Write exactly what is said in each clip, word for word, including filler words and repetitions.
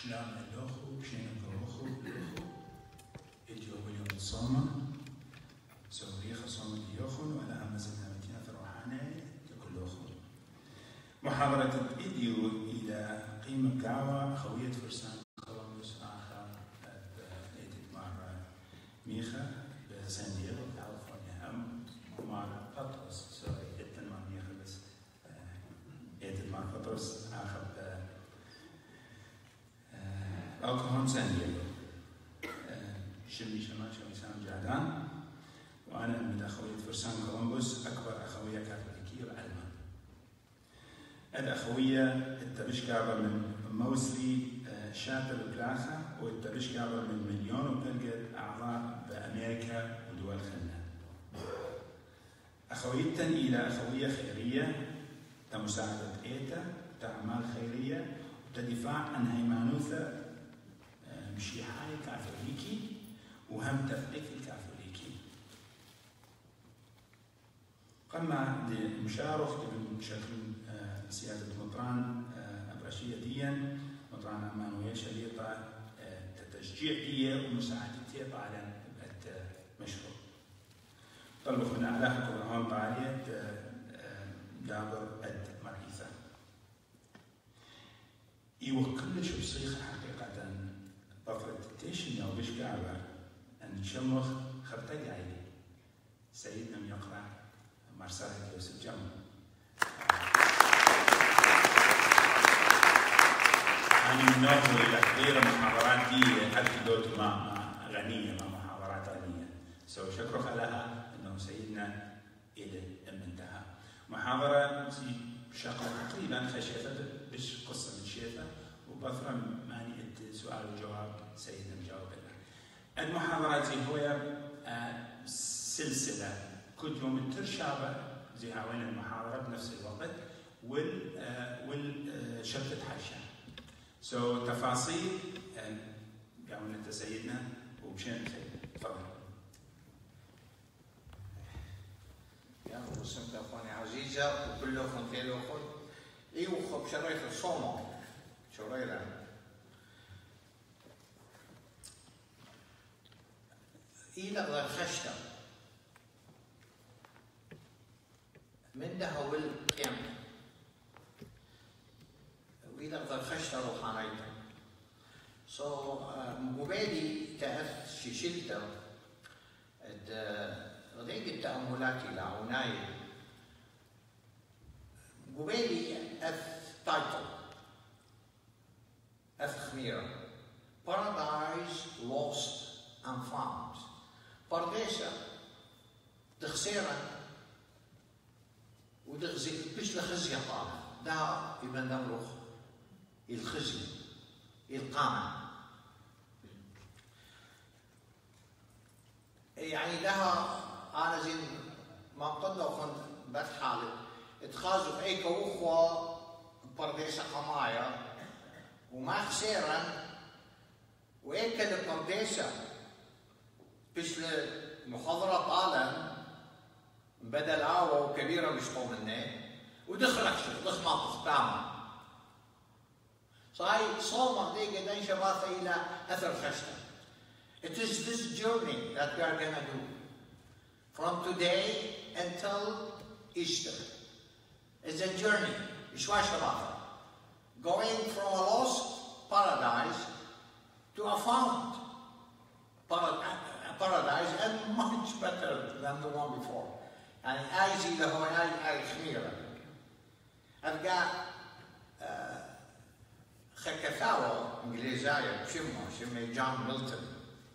شلام اللوخو بشين كروخو لوخو إديو اليوم الصومة سوريخ صومة يوخون وأنا همزتنا متينا في الروحانة تكل لوخو محاضرة إديو إلى قيمة قاوة خوية فرسان كولومبوس آخر إيديت مار ميخا بسان دييغو كاليفورنيا هم ومار بطرس سوري إيديت مار ميخا بس إيديت مار بطرس آخر أوكلاهوما سان دييغو شمي شما شمي سام جعدان وأنا من أخوية فرسان كولومبوس أكبر أخوية كاثوليكية بعلمان. الأخوية التبش كابر من موسلي شاتر بلاخة والتبش كابر من مليون وبلقت أعضاء بأمريكا ودول خلنا. أخويتن إلى أخوية خيرية تمساعدة إيتا تعمال خيرية وتدفاع عن هيمانوثة مشيحاي كاثوليكي وهم تفكيك الكاثوليكي. قام لمشارف بشكل سيادة مطران أبرشية ديا مطران أمانويل شريطة تشجيع ديا ومساعدتها على المشروع. طلبوا من أعلاه كبرهان طالية دابر أد مرئيسة. إيوه كلش بصيغة حقيقة بفرد تيشن يو بش قابر أن تشمخ خبتك عيلي سيدنا يقرأ مرسالة يوسف جمو. أنا من نوع إلى تحضير محاضرات دي حتى دوت ما غنية ما محاضرات غنية. سو شكرك لها أنه سيدنا إلى المنتهى. محاضرة شقة تقريبا خشيفة بش قصة من شيفة وبثرة ماني سؤال وجواب سيدنا مجاوب لنا. المحاضرات هو سلسلة كل يوم ترشابة زي هاوين المحاضرة بنفس الوقت وال والشركة حاشا. سو so, تفاصيل قاولنا انت سيدنا ومشينا تفضل. يا وسمت اخواني عزيزة وكلكم خير وخل. ايوه خب شريف الصومة شريرا. إلى الخشتة من دهو القيم وإلى الخشتة روحانية. so مبادي تأث شيشلتا غديك التأملات إلى عناية مبادي أث تايتل أث خميرة Paradise Lost and Found. برديسة تخسيرا ودخزي بش لخزي قال ده يبان دمرخ الخزي القامة يعني لها أنا زين ما قدنا وكنت بتحالي اتخاذوا في أي كوخوة برديسة قماية وما خسيرا وإيه كده برديسة بش المحاضرة طالع بدل عاوة وكبيرة مش طومناه ودخلك شو دخل ما تعمل صاي صومك دي قدين شباثة إلى أثر خشتة. It is this journey that we are gonna do from today until Easter. It's a journey شوي شباثة going from a lost paradise to a found paradise and much better than the one before. يعني هاي زي ده هو هاي هاي خميرة. ألقى خكثاوة إنجليزية بشمه شمه جون ميلتون.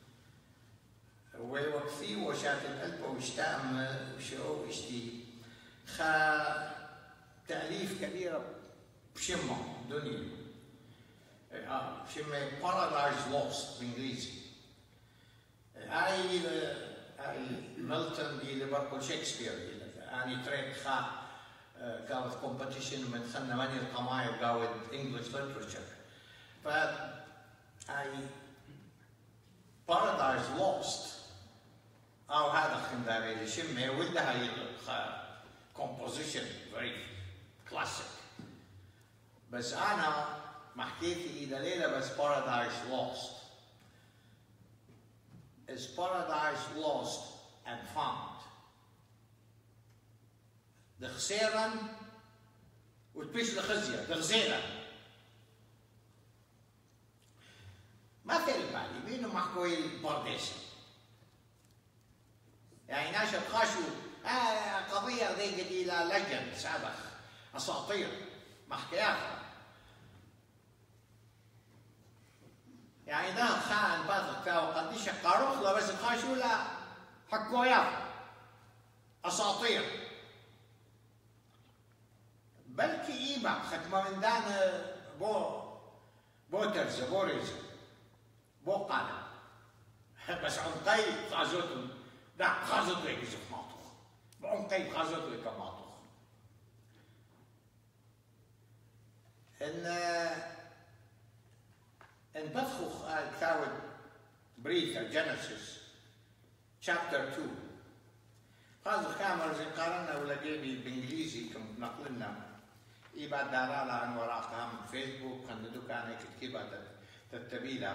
ووقفي وشات القلب واشتام وشو اشتي. خا تأليف كبيرة بشمه دنيا. شمه Paradise Lost بالإنجليزي. هاي هاي ميلتون إلى برضو شكسبير يعني تريك خا كانت كومبيتيشن من خلنا ماني القماية وقاود إنجليش ليترشر. ف هاي Paradise Lost أو هذا خنداري اللي شمه ولدها هاي composition very classic. بس أنا ما حكيتي إذا ليلة بس paradise lost. Is paradise lost and found. De خسيرا وتبيش لخزية de خزيرا. ما في بالي بينه محكوي البرديسة. يعني ناس بخاشوا آه قضية ذيك إلى لجن سابق أساطير ما حكيها. يعني ده خان باطل تاو قديش قاروخ لا بس خاشوا لا حكويات أساطير. بلكي إيبا ختمة من دان بو بوترز بوريز بو قادم بس عمقي خازوتهم لا خازوت لك يشوف ماطوخ بعمقي خازوت لك ماطوخ. إن إن بدخل كتاب بريثة جينيسيس chapter two. هذا كامر زي قارنا ولا جيبي بالإنجليزي كم نقلنا. إيبا دارا عن وراقها من فيسبوك كان كان كتيبة تتبيلا.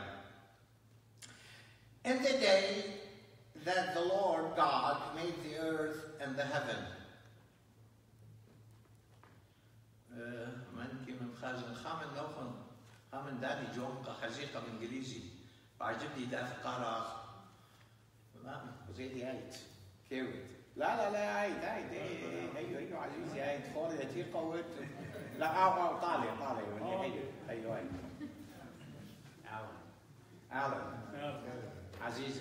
In the day that the Lord God made the earth and the heaven. من من خازن خامن نوخن خامن داني جون كخزيقة من إنجليزي. بعجبني ده قارا. ما زي عيد كيوت. لا لا لا عيد عيد ايوه ايوه عزيزي عيد فوري كثير قوت. لا اه طالع طالع ايوه ايوه ايوه. Alan. عزيزي.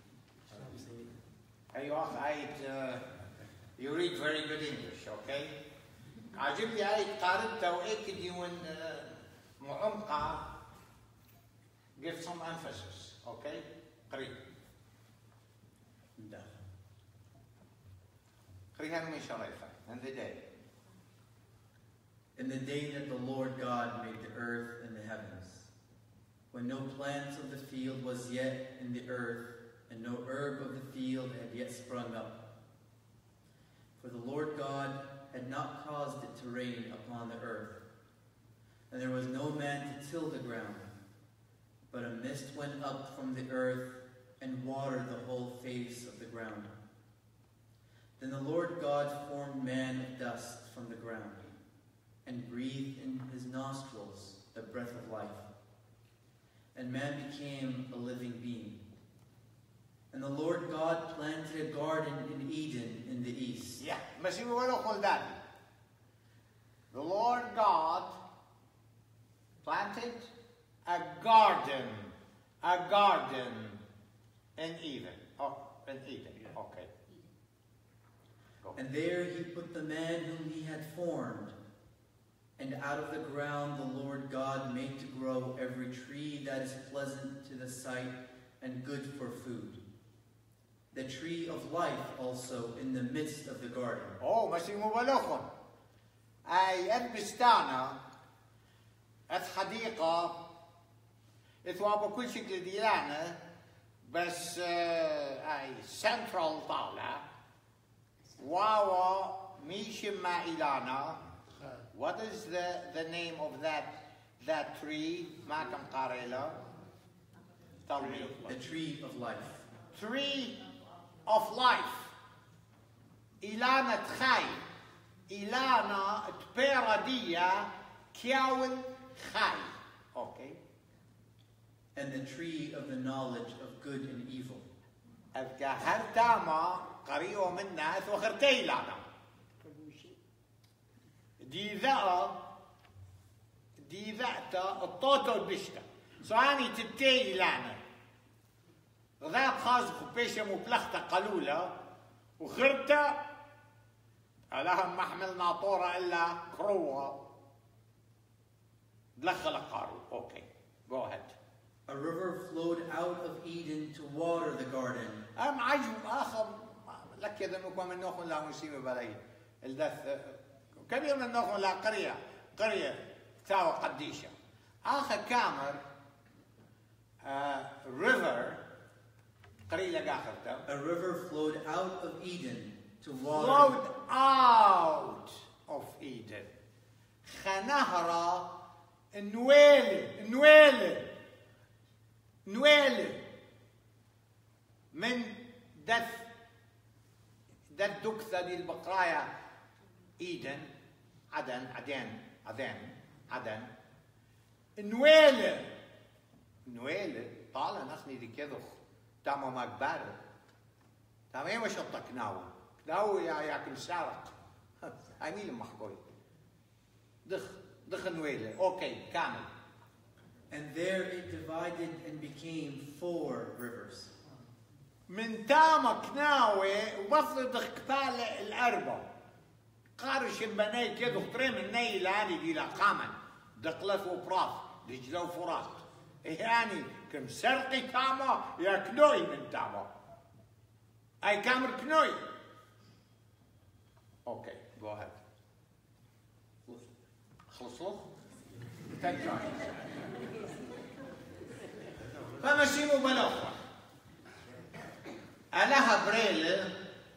أيوة أخ عيد you read very good English, okay? عجبني عيد قارنته وأكد يون معمقة give some emphasis, okay? قريب. قريبا من شريفة. And the day. In the day that the Lord God made the earth and the heavens, when no plant of the field was yet in the earth, and no herb of the field had yet sprung up. For the Lord God had not caused it to rain upon the earth, and there was no man to till the ground, but a mist went up from the earth and watered the whole face of the ground. Then the Lord God formed man of dust from the ground, and breathed in his nostrils the breath of life. And man became a living being. And the Lord God planted a garden in Eden in the east. Yeah, the Lord God planted a garden, a garden in Eden. Oh, in Eden. Okay. Go. And there he put the man whom he had formed. And out of the ground the Lord God made to grow every tree that is pleasant to the sight and good for food. The tree of life also in the midst of the garden. Oh, ماشي مبالغ. أي البستانة، الحديقة، إثواب كل شيء ديانة، بس أي central طالع. واوا ميشما إلانا. What is the, the name of that that tree? ما كم قارئ Tell me. The tree of life. Tree of life. إلانا تخاي. إلانا تبيردية كياول خاي. Okay. And the tree of the knowledge of good and evil. أبقى هرتاما قريو منا وخرتي لانا. دي ذا دي ذاتا الطوطو بشتا سواني تتي لانا ذات خاص خبيشة مبلغتا قلولة وخرتا لهم محمل ناطورة إلا كروة دلخل قارو. Okay, go ahead. A river flowed out of Eden to water the garden. أم عجب آخر لك إذا نقوم من نوخن لا مسيبة بلاي الدث كبير من نوخن لا قرية قرية تاوى قديشة آخر كامر uh, river قرية لقاخرته A river flowed out of Eden to water. Flowed out of Eden. خنهرة نويلة نويلة نويلة من دث دث دكثة دي البقرايا إيدن عدن عدن عدن عدن نويلة نويلة طالع نخني دي كذخ تاما ما كبار تاما ايه ما شطك ناو ناو يا ياكل سارق أميل محكوي دخ دخ نويلة أوكي كامل. And there it divided and became four rivers. من تاما كناوي وبفضل دخ كبالة الأربع قارش البناي كذو خطرين من ناي لاني دي لقاما دقلف وبراف دجلو فرات يعني كم سرقي تاما يا كنوي من تاما أي كامر كنوي. أوكي go ahead. خلصوا؟ فمسيمو بلوخة ألها بريل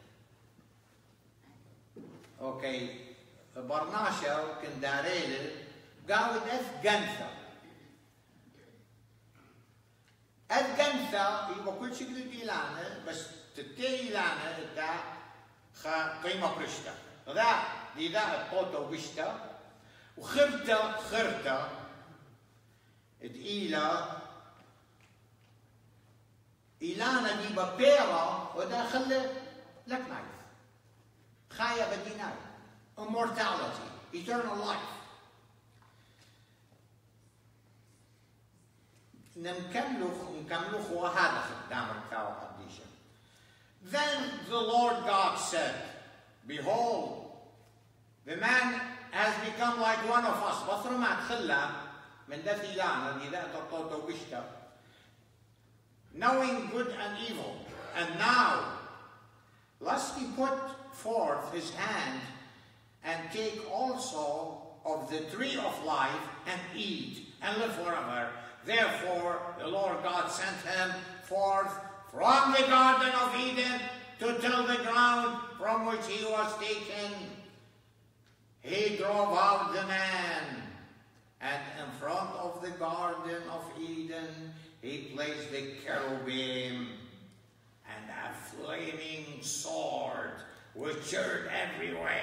أوكي برناشا وكنداريل قاود أث جنثة أث جنثة يبقى كل شكل ديلانة بس تتي لانة دا خا قيمة برشتا ذا دي دا الطوطة وبشتا وخرتا خرتا دقيلة إلانا دي ببيرا ودا خلي لك نايف خايا بديناي immortality eternal life. نكملوا نكملوا هو هذا خدام الكاو قديشة. Then the Lord God said, behold, the man has become like one of us. بصر ما تخلى من ده إلانا دي ده تطوطة وبشتا knowing good and evil. And now, lest he put forth his hand and take also of the tree of life and eat and live forever. Therefore, the Lord God sent him forth from the Garden of Eden to till the ground from which he was taken. He drove out the man, and in front of the Garden of Eden, he placed the cherubim and a flaming sword which turned every way.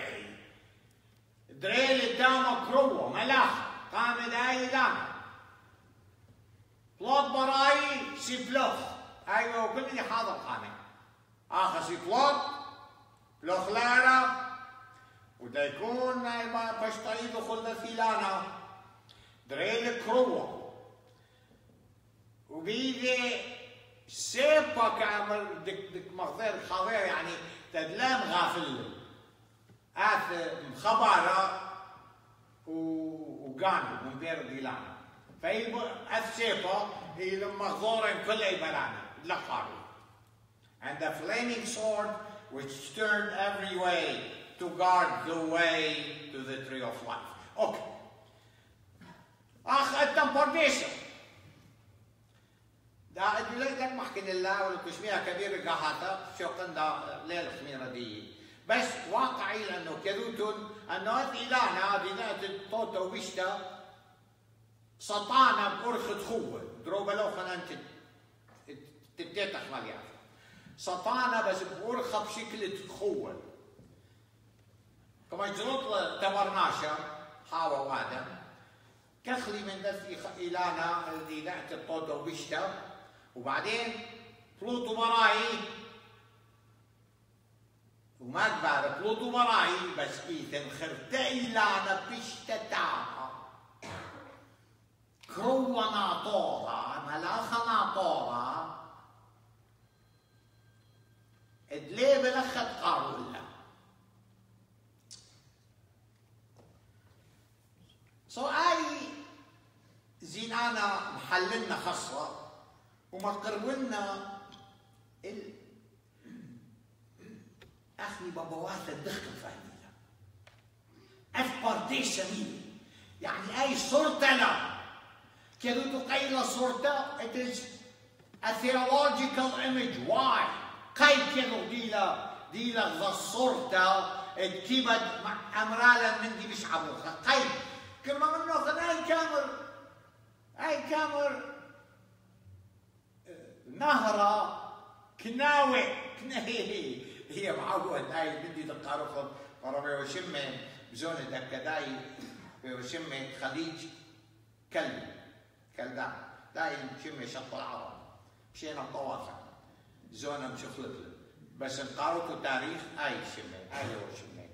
دريل تاما كروة ملاخ قام داي داما بلوت براي سيبلوخ ايوه كل اللي حاضر قامي اخر سيبلوت بلوخ لارا ودا يكون ما بشطايد وخلنا فيلانا دريل كروة وبيدي سيبا كامل دك دك مغذر خاضر يعني تدلام غافل آث خبارة وقانو من بير ديلانا فهي آث سيبا هي مغذورة كل يبلانا لقارو and the flaming sword which turned every way to guard the way to the tree of life. Okay. أخ التمبرديشن دا لك محكي الله والكشمية كبيرة قاحتا شو قندا ليل خميرة دي بس واقعي لأنه كذوتون أنه هذه إلانا بذات الطوطة وبشتا سطانا بأرخة خوة دروبة لو خلان تبتيتخ مليان سطانا بس بأرخة بشكل خوة كما جرط تبرناشا حاوة وادم كخلي من ذات إلانا الذي ذات الطوطة وبشتا وبعدين بلوتو براي وما كبار بلوتو براي بس إيثن خرتاي لانا بشتتاها كروة ناطورة ملاخة ناطورة ادلي بلخت قارولا سو اي زينانا محللنا خصوة وما قربنا ال اخني بابوات الدخل فاهمينها افبردي سميل يعني اي صورة لا كذو تقيل صورة it is a theological image. why كي كذو ديلا ديلا ذا صورة كيبد امرالا من دي مش عبوخة كي كما منه أي كامر أي كامر نهرة كناوي كناهي هي معود هاي بدي تقارفهم وربي وشمة بزونة دكداي وشمة خليج كل كل داي شمة شط العرب مشينا طوافة زونة مشخلت بس نقارنوا تاريخ هاي شمة هاي وشمة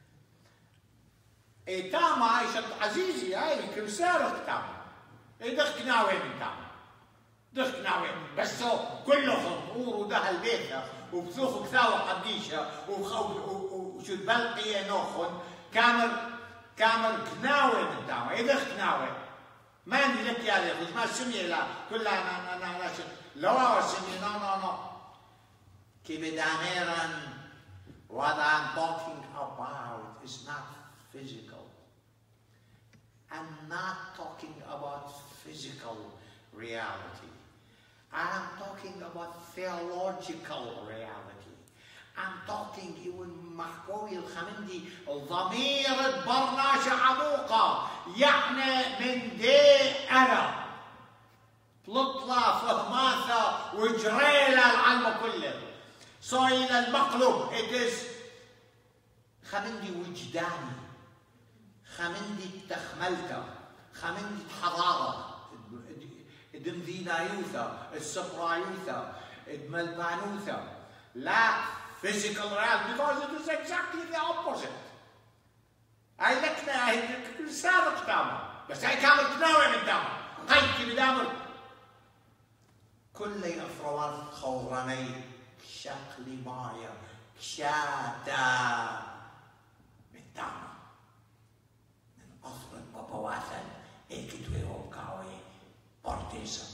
إيه تاما هاي شط عزيزي هاي كمسارق تاما إيه دخ كناوي من تاما دخ كناوي بس كله خطور وده البيت وبثوخ كثاوة قديشة وشو البلقية نوخن كامل كامل كناوي من تاما إيه دخ كناوي ما عندي لك يا ليخوز ما سمي لا كلها أنا أنا أنا لا سمي no no no كبداميرا what I'm talking about is not physical. I'm not talking about physical reality. I'm talking about theological reality. I'm talking even محكوي الخمندي ضمير برناش عموقة يعني من دي أنا تطلع فهماثة وجريلة العلم كله صايل المقلوب it is خمندي وجداني خمندي تخملته خمندي حضارة دمذينايوثا السبرايوثا الملبانوثا لا physical reality because it is exactly the opposite. هاي لكنا هاي سابق تاما بس هاي كامل تناوي من تاما هاي كي بدامر كل أفروار خوراني شكلي مايا كشاتا من تاما من أصل البابواتن إيكتوي وكاوي بارتيسا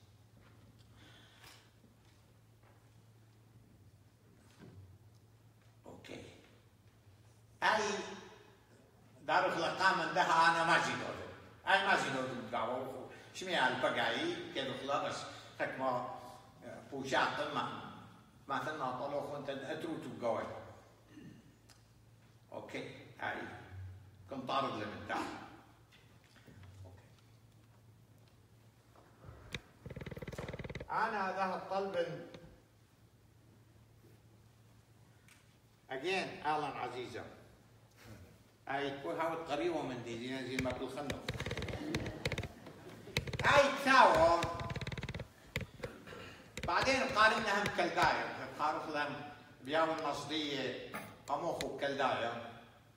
أوكي أي دارك لقام عندها أنا ما زيدود أي ما زيدود الدعوة شميع البقاي كده خلا بس حكمة بوشات ما ما ثنا طلوخ وانت أتروتو قوي أوكي هاي كنت طارد لمن تحت أنا هذا الطلب again أهلا عزيزة هاي تكون هاو قريبة من دي زي زي ما بالخنق هاي تساوى بعدين قارنها بكلداية قارن لهم بياو النصدية قموخو بكلداية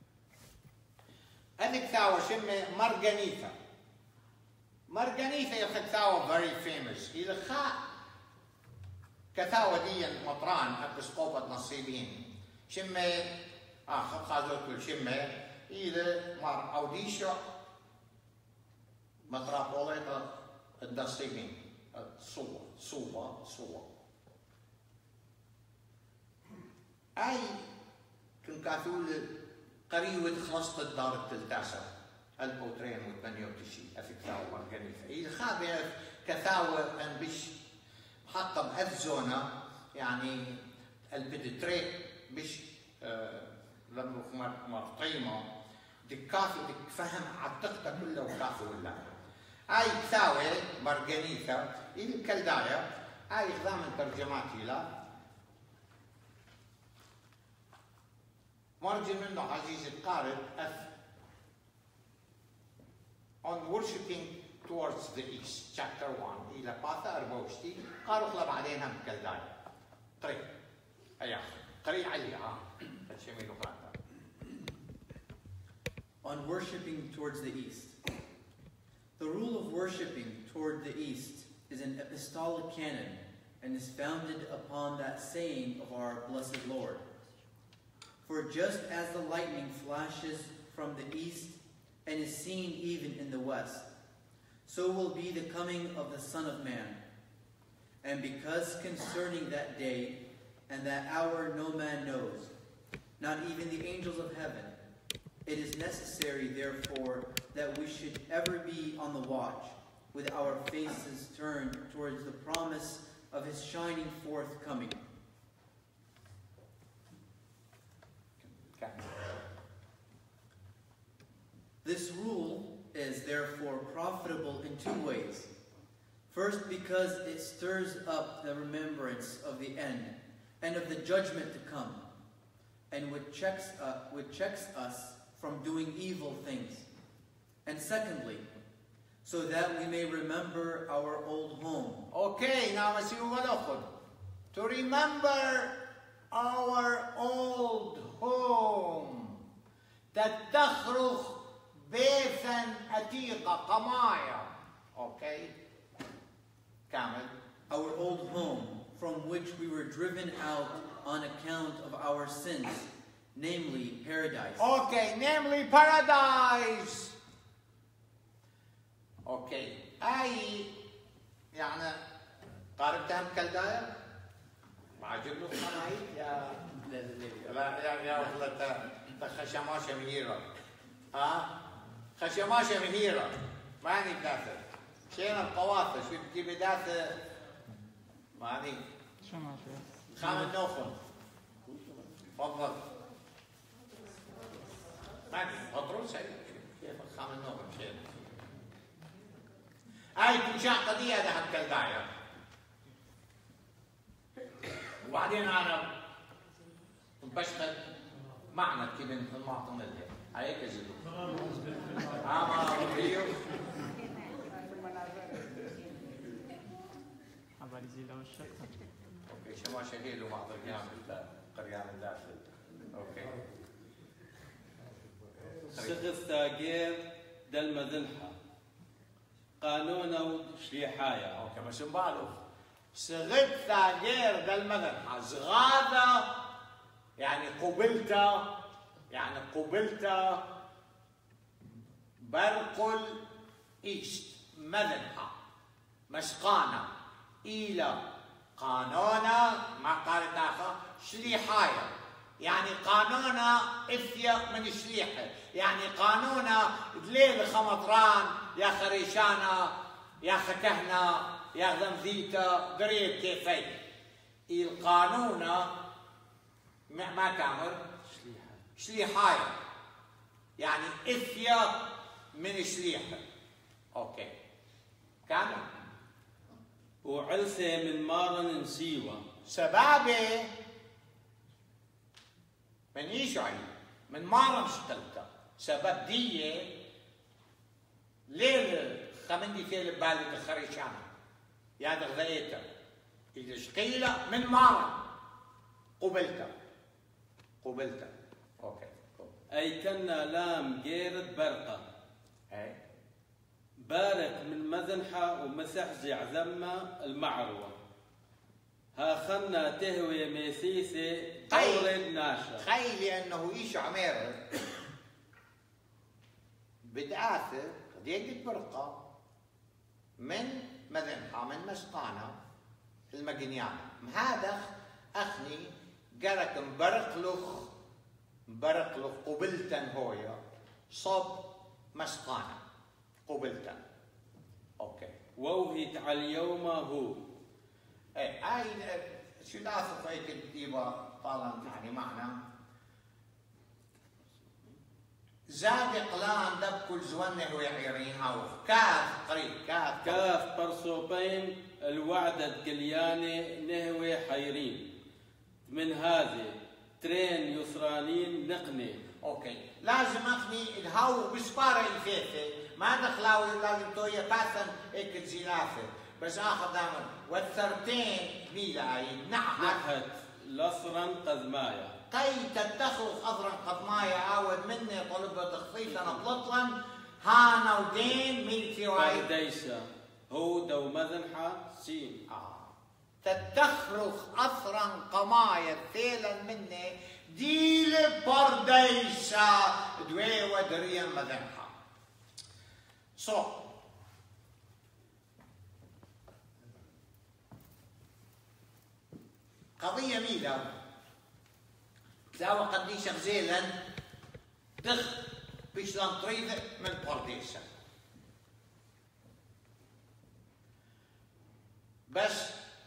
هذيك ثاوى شمة مرجانيثا مرجانيثا يلخد ثاوى very famous يلخا كثاوى دي مطران أبسقوبة نصيبين شمة آه خذوا كل شمة إذا مر أوديشة متراپوليتا النصيبين صوبة صوبة صوبة أي كن كاثول قريبة خلصت الدار التلتاسة البوترين وثمانية وتسعين أفي كثاوى مرجانيثا يلخا كثاوى أن بش حتى بأذزونة يعني البدتريك بش آه لما مرطيمة دي كافي دي فهم عتقتها كلها وكافي ولا هاي تساوي مرجانيثا إلى الكلداية هاي خدام ترجماتي لا مرجع منه عزيزي القارئ on worshiping towards the east chapter one إلى باثا أربعة وعشرين قالوا خلا بعدين هم كلداية طريق أيا قري عليها هالشيء On worshiping towards the east. The rule of worshiping toward the east is an apostolic canon and is founded upon that saying of our blessed Lord. For just as the lightning flashes from the east and is seen even in the west, so will be the coming of the Son of Man. And because concerning that day and that hour no man knows, not even the angels of heaven, it is necessary, therefore, that we should ever be on the watch, with our faces turned towards the promise of his shining forth coming. This rule is therefore profitable in two ways. First, because it stirs up the remembrance of the end and of the judgment to come, and which checks, uh, which checks us from doing evil things. And secondly, so that we may remember our old home. Okay, now let's see what else. To remember our old home. تتخرج بيتا عتيقة قمايا. Okay. كامل. Our old home, from which we were driven out on account of our sins, namely paradise. Okay, namely paradise. Okay. أي يعني قاربتها بكالداير؟ ما عجبني الخنايط يا لا يا يا وخلتها خشماشة مهيرة. ها؟ خشماشة مهيرة. ماني بداثة. شينا القوافة شو بتجيب داثة؟ ماني. خام النوخم. تفضل. ماني بطرون سعيد. كيف خام النوخم شينا. هاي تنشأ قضية هذا حق الداعية. وبعدين أنا بشتغل معنا كذا المعطم اللي هيك أجيبه. أما ربيو. أوكي شو ما شهيد وما أضرقنا بالقريان الداخل. أوكي. شخص تاجر دل مذنحة. قانونه شليحايا. أوكي بس نبالغ. صغت تاجر دل مذنحة. زغادة يعني قبلته يعني قبلته برقل إيست مذنحة مسقانة إلى قانونا ما قالت آخر شليحايا يعني قانونا إثيا من شليحة يعني قانونا دليل خمطران يا خريشانا يا خكهنا يا ذمذيتا دريب كيفي القانونا ما كامر شليحايا يعني إثيا من شليحة أوكي كامل وعلسة من مارن نسيوة سبابة من يشعي من مارن شتلتا سبب دية ليل خمندي في بالي الخريشانة يا دغذيتا إذا شقيلة من مارن قبلتا قبلتا اوكي اي كنا لام جيرت برقه اي بارك من مذنحه ومسحزع ذمه المعروه ها خنا تهوي ميسيسه دور الناشا خي لانه ايش عمير بدعاثه ديك برقه من مذنحه من مسقانه المقنيانه هذا اخني قالك مبرقلخ مبرقلخ قبلتن هويا صب مسقانة قبلتن اوكي ووهيت على اليوم هو اي هاي شو دافع هيك الديبا طالما يعني معنا زاد قلان دب كل زونه ويعيرين هاو كاف قريب كاف كاف برصوبين الوعدة قليانة نهوي حيرين من هذه ترين يسرانين نقني اوكي لازم اخني الهاو بسبارة الفيفة ما دخلاوي لازم تويا باثن هيك الزلافة بس اخذ دامن والثرتين ميلا اي نحت نحت لصرا قذمايا كي تتخذ اضرا قضمايا عاود مني طلبة تخفيف انا بلطلا هانا ودين ميلتي واي برديسة هو دو مذنحة سين آه. تتخرخ اثرا قمايا ثيلا مني ديل برديسة دوي ودريا مذنحة صو قضية ميلا تلاوى قديش غزيلا دخ بيشلان طريدة من برديسة بس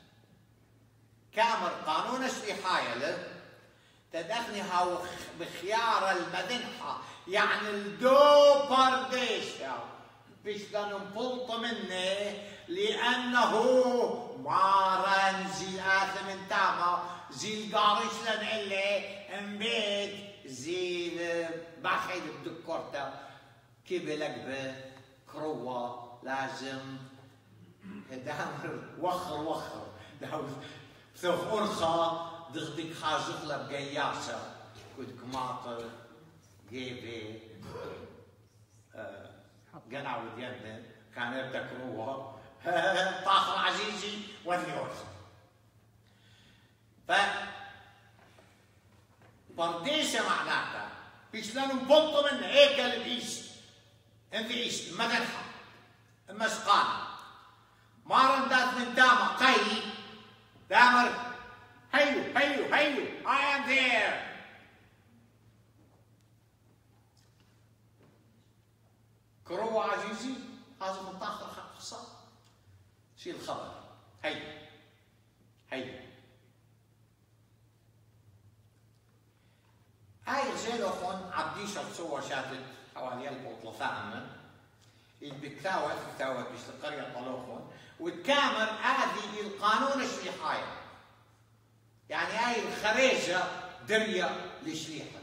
كامر قانون السليحاية له تدخني هاو بخيار المذنحة يعني الدو برديسة بيشلن بلط منه لأنه مارن زي آثم انتاما زي القارش لن إلي امبيت زي البحيد بدكورتا كيبلك بكروة لازم دامر وخر وخر داوز ثوف أرخى دغدك خازق لبقياسة كنت ماطر جيبي قنع ودينا كان يبدأ كروة طاخر عزيزي ودي أرخى ف برديسة معناتها بيشلانو بطو من هيك الإيست انت إيست مدنحة مسقانة مارن دات من داما قي دامر هيو هيو هيو I am there كروة عزيزي هذا من طاخر حق خصا شيل الخبر هيو هيو هاي زيلوخون عبديشة تصور شاتت حوالي البطلة ثامن البكتاوة بكتاوة بيش القرية طلوخون وتكامر هذه القانون الشليحاية يعني هاي الخريجة درية لشليحة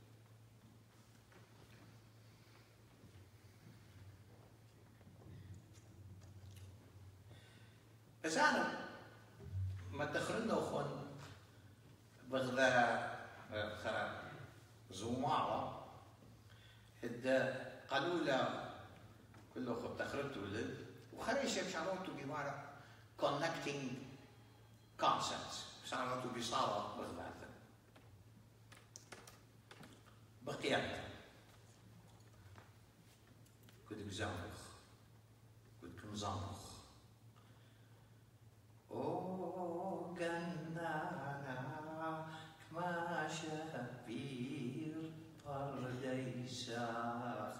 بس أنا ما تخرجنا أخون بغدا زومارة هدا قالوا له كله خب تخرجت ولد وخريش بشعرته بمارة connecting concepts بشعرته بصارة بغداد بقيادة كنت بزامخ كنت مزامخ أو جنانا كما شبير برديساخ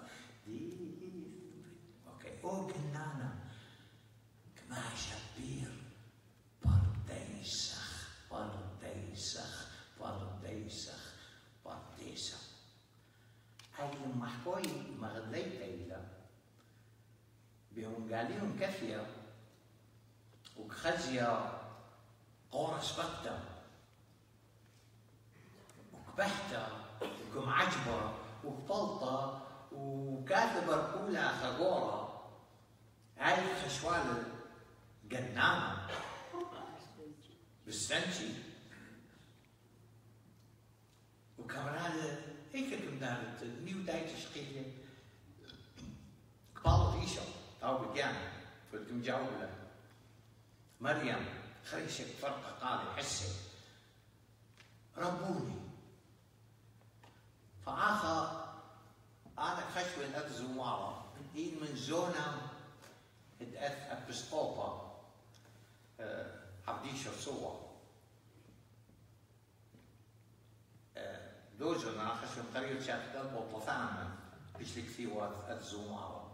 اوكي او جنانا كما شبير برديسخ برديسخ برديسخ برديسخ هاي المحكوي مغليت إلى بهم قاليهم كثير وخزيا قورس بكتا وكبحتا وكمعجبة وكبلطة وكاتبة ركولة خغورة هاي خشوال جنانة بالسنشي وكاميرا هيك كم دارت نيو دايت شقية كبالة ريشة أو بجانب فلكم جاوبة مريم خريشك فرقة قالي حسي ربوني فآخر أنا خشوة هاد زوارة إين من زونا ادأت أبسقوبة أه عبديشة صور أه دوزنا خشوة قريب شاكت البطلة ثامن بيشلك في وقت الزوارة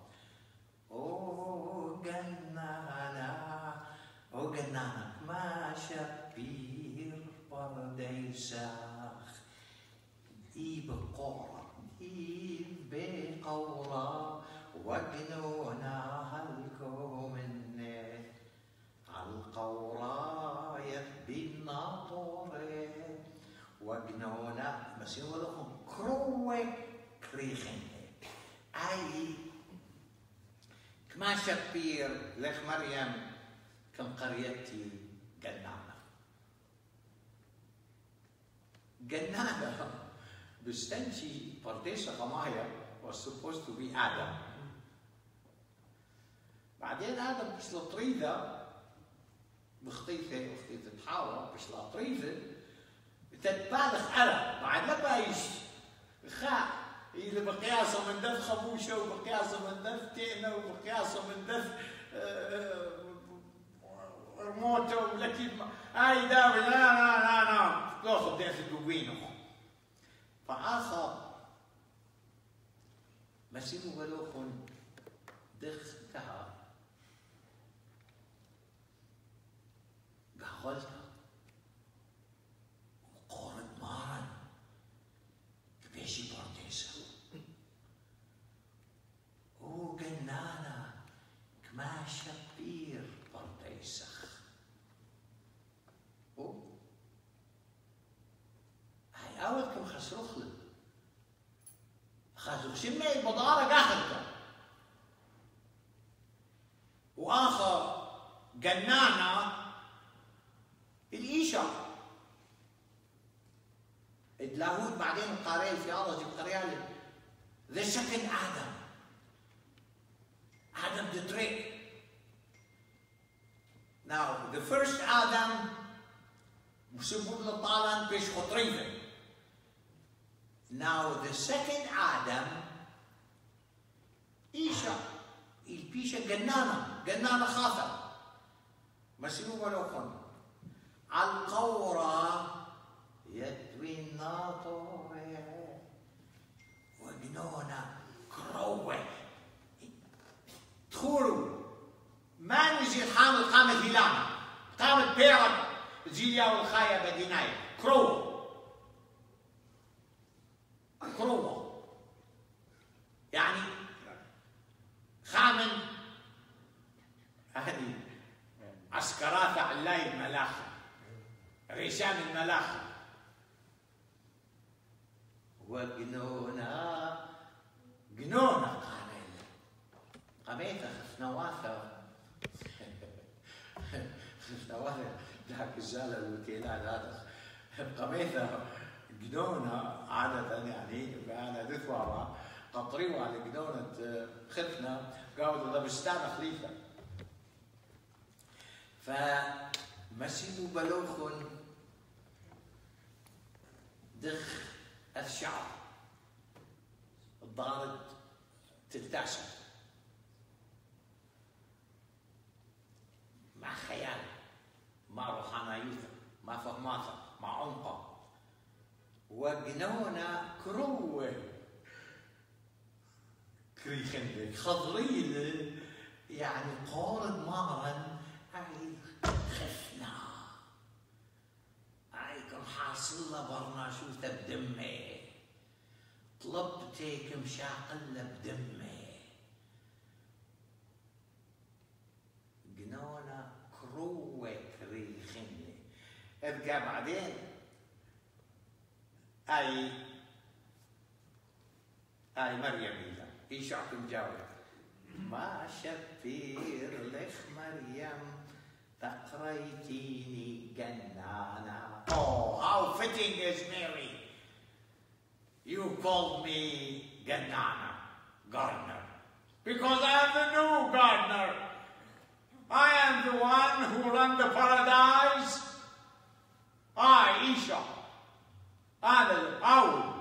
أوه جنانا أوه جنانا ما شبير برديساخ إي بقورة إي بقورة وجنونا هلكو منه عالقورة يخبي الناطورة وجنونا بس يقولون كروة كريخن أي كما شبير لك مريم كم قريتي جنانة جنانة بستنشي برديسة قماية was supposed to be Adam بعدين آدم بش لطريدة بخطيفة بخطيفة حاوة بش لطريدة بتتبالغ أنا بعد لا بايش خا اللي بقياسه من دف خبوشه وبقياسه من دف تينه وبقياسه من دف رموته ولكيف هاي داوي لا لا لا لا تاخذ داخل دوينه فآخر مسيمو بلوخن دخ كها قهولتها وقورت مارن كبيشي برديسة وجنانا شبير برديسخ او هاي اولكم خسرخلم خسرخ شمي البضارة قاخلكم واخر جنانا الإيشا اللاهوت بعدين قارئ في الله جيب قريالي the second Adam Adam the trick now the first Adam مسبوط للطالن بيش خطريفة now the second Adam إيشا البيشة جنانة جنانة خاطر مسلوبة لوخن على القورة يدوي الناطورة وجنونة كروة تخوروا ما نجي الحامل قامت هيلانا قامت بيرد زيليا والخاية بديناي كروة كروة يعني خامن هذه عسكرات علاي الملاخة ريشان الملاخة وجنونة جنونة قامت قامت خفنواثة خفنواثة ذاك الزالة الوكيلات هذا قامت جنونة عادة يعني أنا دثوة قطريوة على جنونة خفنا قاعدة دبستان خليفة فمسيبوا بلوخن دخ الشعر الضارد تلتاشر مع خيال مع روحانيته مع فهماته مع عمقه وجنونة كروة كريخندك خضريل يعني قارد مارن هاي خفنا هايكم حاصلة برناشوثة بدمي طلبتك مشاقلة بدمي جنونة كروة كريخني ابقى بعدين اي اي مريم إذا ايشعكم جاوب ما شبير لك مريم تقريتيني جنانا. Oh, how fitting is Mary. You called me Ganana, gardener, because I am the new gardener. I am the one who run the paradise. I, Isha, أنا الأول.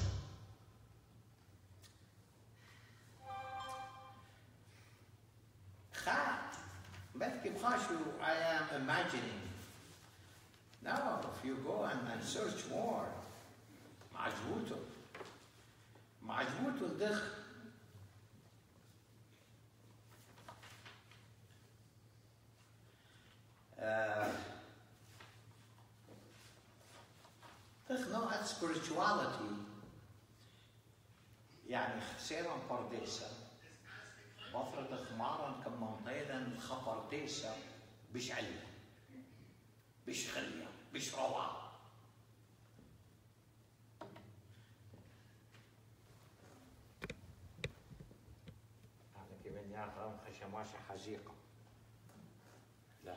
I am imagining. Now, if you go and, and search more, معجبوته معجبوته الدخ دخ نوع spirituality يعني خسيرا برديسا بطرة خمارا كمنطيدا خبر ديسا بش عليا بش خليا بش روا هذا كمان يعرف خشماشة حزيقة لا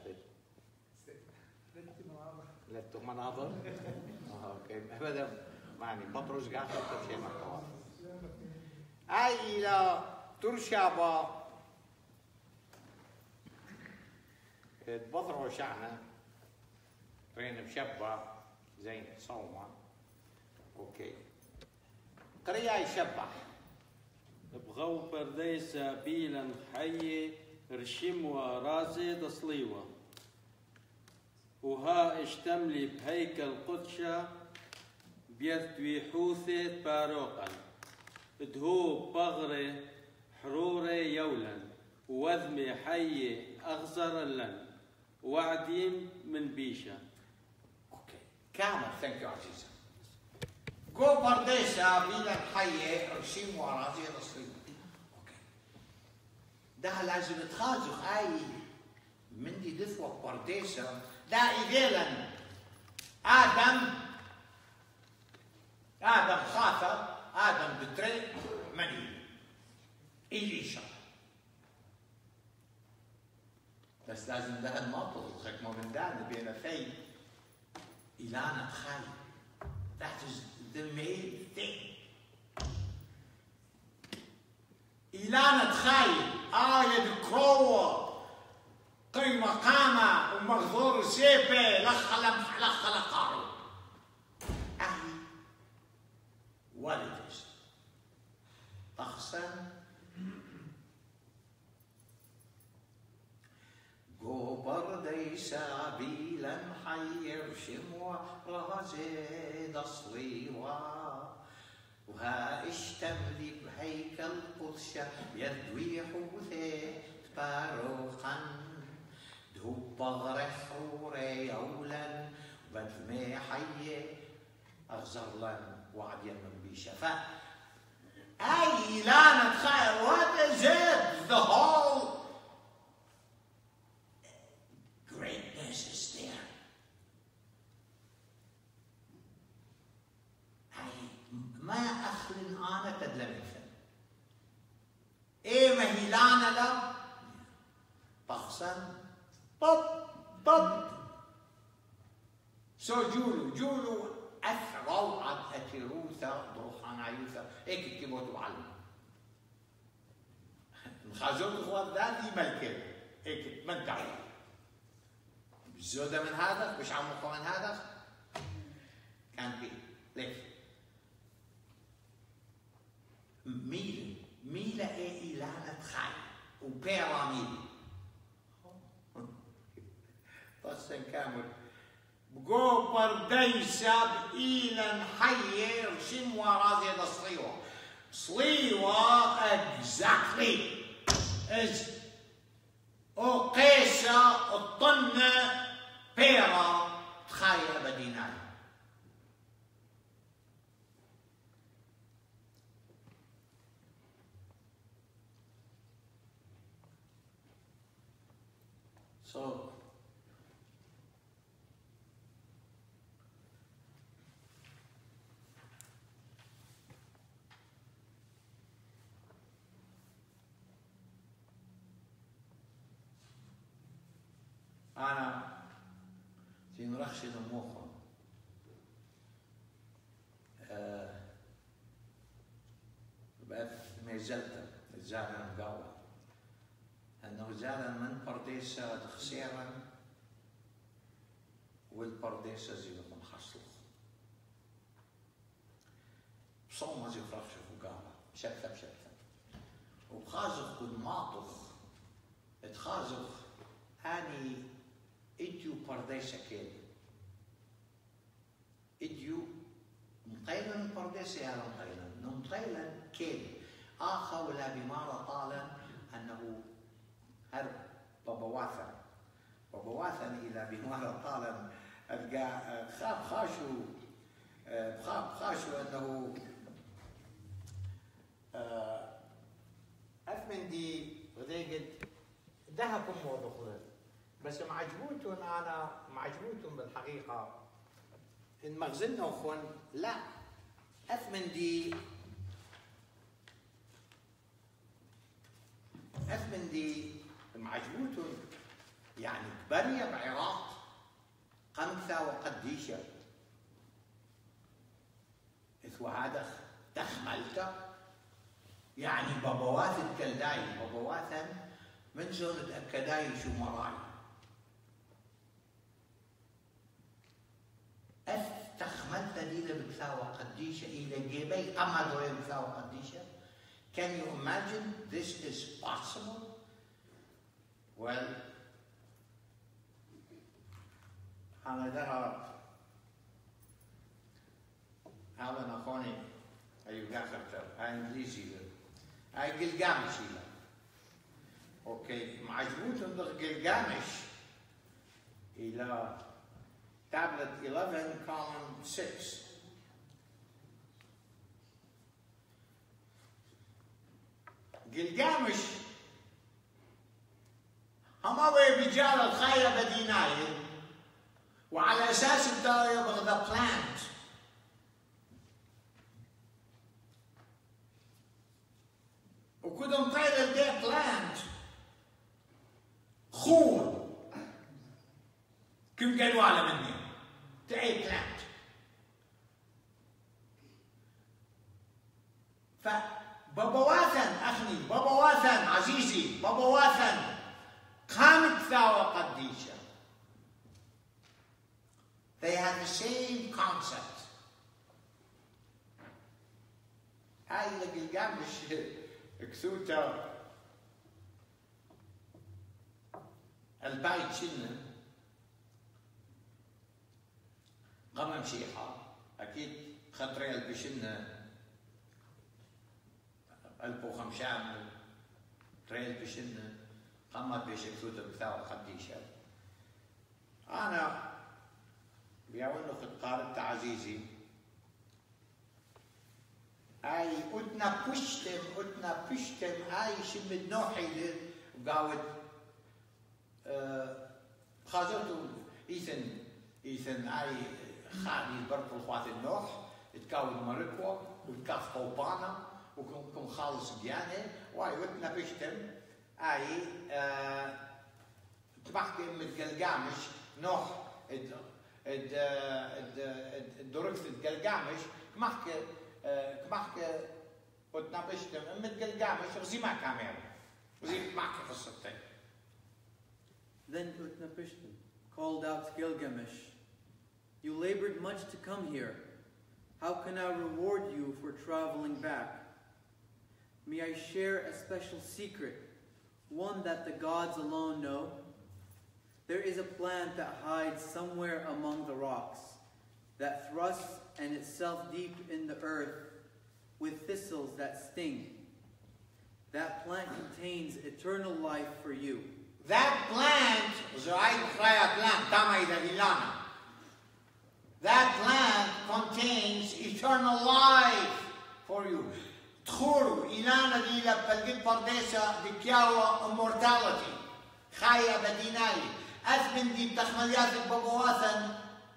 لت مناظر اوكي ابدا معني بطرس قاعد يكتب شيء مكتوب اي الى ترشابا بضروا شعنا رين مشبع زين صومة اوكي قرية يشبع بغو برديسة بيلا حية رشموة رازي تصليوة وها اشتملي بهيكل قدشة بيرتوي حوثة باروقا دهو بغرة حرورة يولا وذمي حية أغزر لن وعدين من بيشة. اوكي كامل ثانك يو عزيزة. جو برديسة بيلا حية رشيم ورازي تصليوة. اوكي ده لازم تخازق هاي من دي دفوة برديسة ده إذيلا آدم آدم خاطر آدم بتري مني إليشا بس لازم ده المطل الحكمة من ده بين في إلانا تخاي. That is the main thing. إلانا تخاي آية كروة قيمة قامة ومغذور سيبة لخلم لخل قارو أهي والدس أخسن قبر ديسا بيلا حير شموع رازي دصويوا وها اشتملي بهيكل قدشة يدوي حوثي تباروخا دهب غرح روري أولا بدمي حي أغزرلا وعد يمن بشفاء أي لا نتخيل what is it the whole greatness is there. أي ما أخلن أنا تدلمثن إيه ما هي لانا لا بخسن طب طب سو جولو جولو أثروا عن أتيروثا ضروحان عيوثا هيك كيبوتو علم مخازون إخوات ذاتي ملكة هيك من تعلم بالزودة من هذا مش عم من هذا كان فيه ليش ميل ميلا إيه إلانة خاي وبيراميل بس نكمل بقو برديسة بإيلا حية وشم ورازي دا صليوة صليوة exactly is او قيسة الطنة بيرا تخايا بديناي so أنا سنرخص المخ أه بقت ميزلتا الزعلان مقاوة أنه زعلان من برديسة خسيرا والبرديسة زيلكم حصلخ بصوم زي فرخش فقاوة شكفة بشكفة وبخازق كل ماطخ اتخازق أني إديو برديسة كيل إديو مقيلا برديسة يا مقيلا مقيلا كيل آخا ولا بمارة طالا أنه هرب بابواثا بابواثا إلى بمارة طالا ألقى خاب خاشو خاب خاشو أنه أثمن دي وذيقد ذهبكم موضوع بس معجبوتون أنا معجبوتون بالحقيقة إن مغزلنا أخوان لا أثمن دي أثمن دي معجبوتون يعني كبرية بعراق قمثة وقديشة إثو هذا تخملته يعني بابوات الكلداي بابواتا من زونة الكداي شو مراي أفتخملت ديلا بكثاوة قديشة إلى جيبي أما دوري بكثاوة قديشة. Can you imagine this is possible? Well, أنا ده هذا نخوني أيوة كثرت إنجليزي هاي قلقامش له. أوكي معجبوت عندك قلقامش إلى تابلت eleven column six. قلقامش أساس الداية بغ the plant. وكدهم طير الدي plant خور كم قالوا على مني تأي plant. فبابا واثن أخني بابا واثن عزيزي بابا واثن قامت ثاوى قديشة. They had the same concept. هاي اللي قلقامش كسوتا البايت شنة قام مشيحة أكيد خطري البشنة ألبو خمشان تريل بشنة قامت بيش كسوتا بثاوى قديشة. أنا بيعونو خد قارب تعزيزي اي اتنا بشتم اتنا بشتم اي شمد نوحي وقاود أه خازوتو ايثن ايثن اي خالي البرد الخوات النوح تكاود مركوة وتكاف قوبانا وكم خالص بيانه واي اتنا بشتم اي أه تبحكي متقلقامش نوح اد اد اد دركت القلقامش كمحك كمحك وتنابشتم ام القلقامش وزي ما كامير وزي كمحك قصتين. Then Utnapishtim called out to Gilgamesh, "You labored much to come here. How can I reward you for traveling back? May I share a special secret, one that the gods alone know? There is a plant that hides somewhere among the rocks, that thrusts and itself deep in the earth with thistles that sting. That plant contains eternal life for you." That plant, that plant contains eternal life for you. تخورو إلانا دي لبلقيت برديسة دكياوة immortality خايا بديناي أثمن دي بتخمليات البابواثن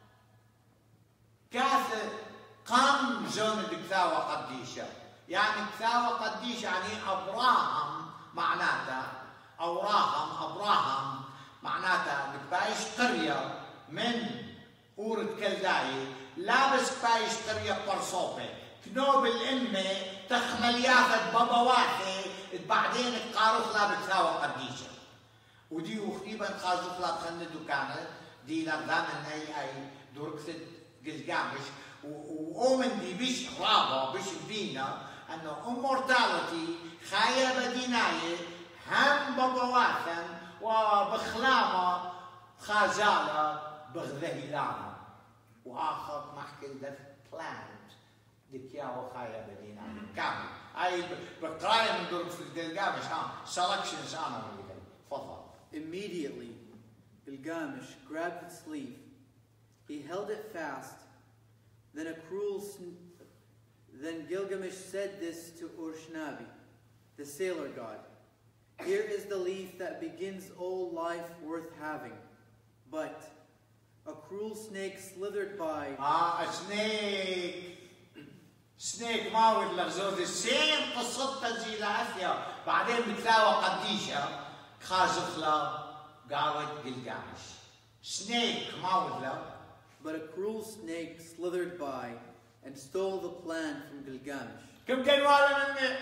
كاث قام زون بكثاوة قديشة. يعني كثاوة قديشة يعني أبراهام معناتها أوراهم أبراهام معناتها بكبايش قرية من أورد كلداي لابس كبايش قرية برصوبة كنوب الأمة تخمليات بابواثي بعدين تقاروخ لا بكثاوة قديشة. ودي وخيبا خازوخ لا تخندو كانت دي لغانا أي أي دوركثت قلقامش وأؤمن دي بيش رابا بيش بينا أنه immortality خايا بديناية هم بابواثن وبخلامة خازالة بغذهيلانا وآخر محكي ده plant دكياو خايا بديناية كامل أي بقراية من دوركثت قلقامش ها selections أنا وليكي فضل. Immediately, Gilgamesh grabbed its leaf. He held it fast. Then a cruel sn- Then Gilgamesh said this to Urshnabi, the sailor god. "Here is the leaf that begins all life worth having. But a cruel snake slithered by..." Ah, a snake. Snake ما ود لغزوز السين قصتها زي لأثيا بعدين بتلاوى قديشة خازخلا قاود قلقامش. Snake ما ود له. But a cruel snake slithered by and stole the plant from Gilgamesh. كم كانوا على منه؟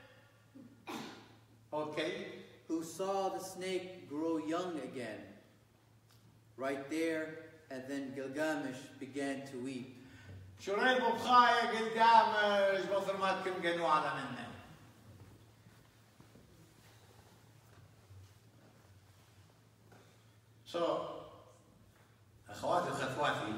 Okay. Who saw the snake grow young again. Right there, and then Gilgamesh began to weep. شو ريبو بخايا قلقامش بصر ما كم كانوا على منه. So, اخواتي وخواتي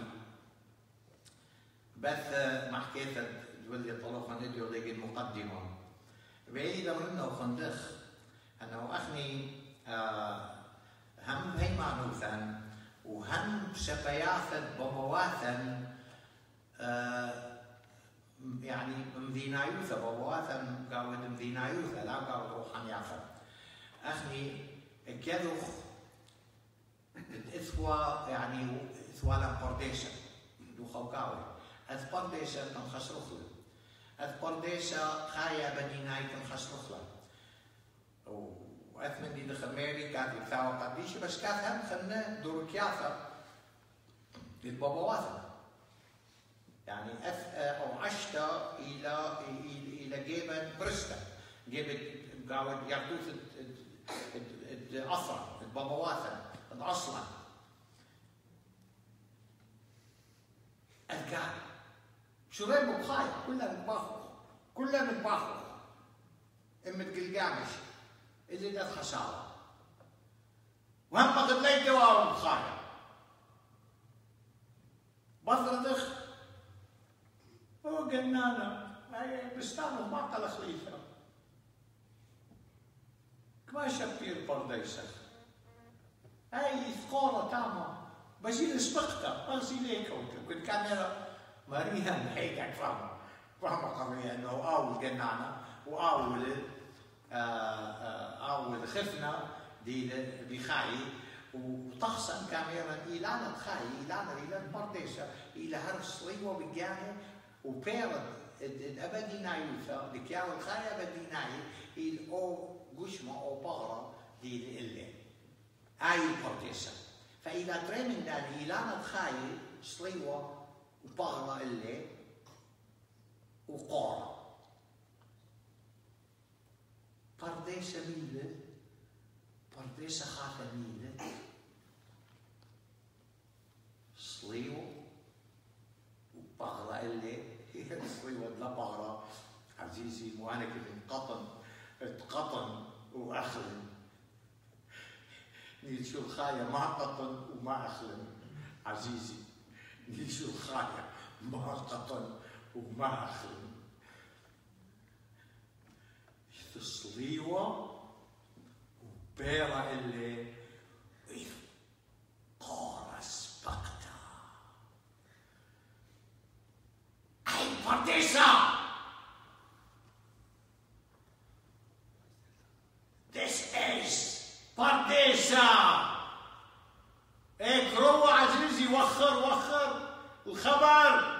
بث ما حكيت تولي طلوع خنديو لقي المقدمه بعيد لو انه خندخ انه اخني آه هم هي معنوثا وهم سبياثة بابواثا آه يعني مذينايوثا بابواثا قاود مذينايوثا لا قاود روحان يافا اخني كذوخ إثوى يعني ثوالا برديسا دو خوكاوي أث برديسا تنخسرخلا أث برديسا خايا بديناي تنخسرخلا وأث من دي دخل ميري كانت الثاوة قديشة بس كانت هم خلنا دور كياثة للبابواثة يعني أث أو عشتا إلى إلى جيبن برستا جيبت قاعد يردوث الأثر البابواثة الأصلا الكعب شريب بخايا كلها متباخخ كلها متباخخ امة قلقامش اللي ده خسارة وهم قد لي دواء بخايا بطردخ هو قلنا له بستانه ما قال خليفة كما شبير برديسة هاي ثقورة تامة بجيل سبقتها أغزي ليك كنت كاميرا مريها هيك فاهمة فاهمة قضية إنه أول جنانة وأول أول خفنا دي بخاي وتخصم كاميرا إيلانا خاي إيلانا إيلان برديسة إلى هرس صليوة بجانه وبيرد الأبدي نايوثا لكيال الخاي أبدي ناي إل أو قشمة أو بغرة دي الليل هاي البرديسة فإذا تريمن دان إيلانا خاي صليوة وبغرة الليل وقارة برديسة ميلة برديسة خاطة ميلة صليوة وبغرة الليل صليوة لا بغرة عزيزي وانا كنت قطن اتقطن واخلن نيل الخاية ما قطن وما اخلن عزيزي نيل الخاية ما قطن وما اخلن صليوة وبيرة اللي قارس بقتا أي برديسة This is برديسة هيك روى عزيزي وخر وخر الخبر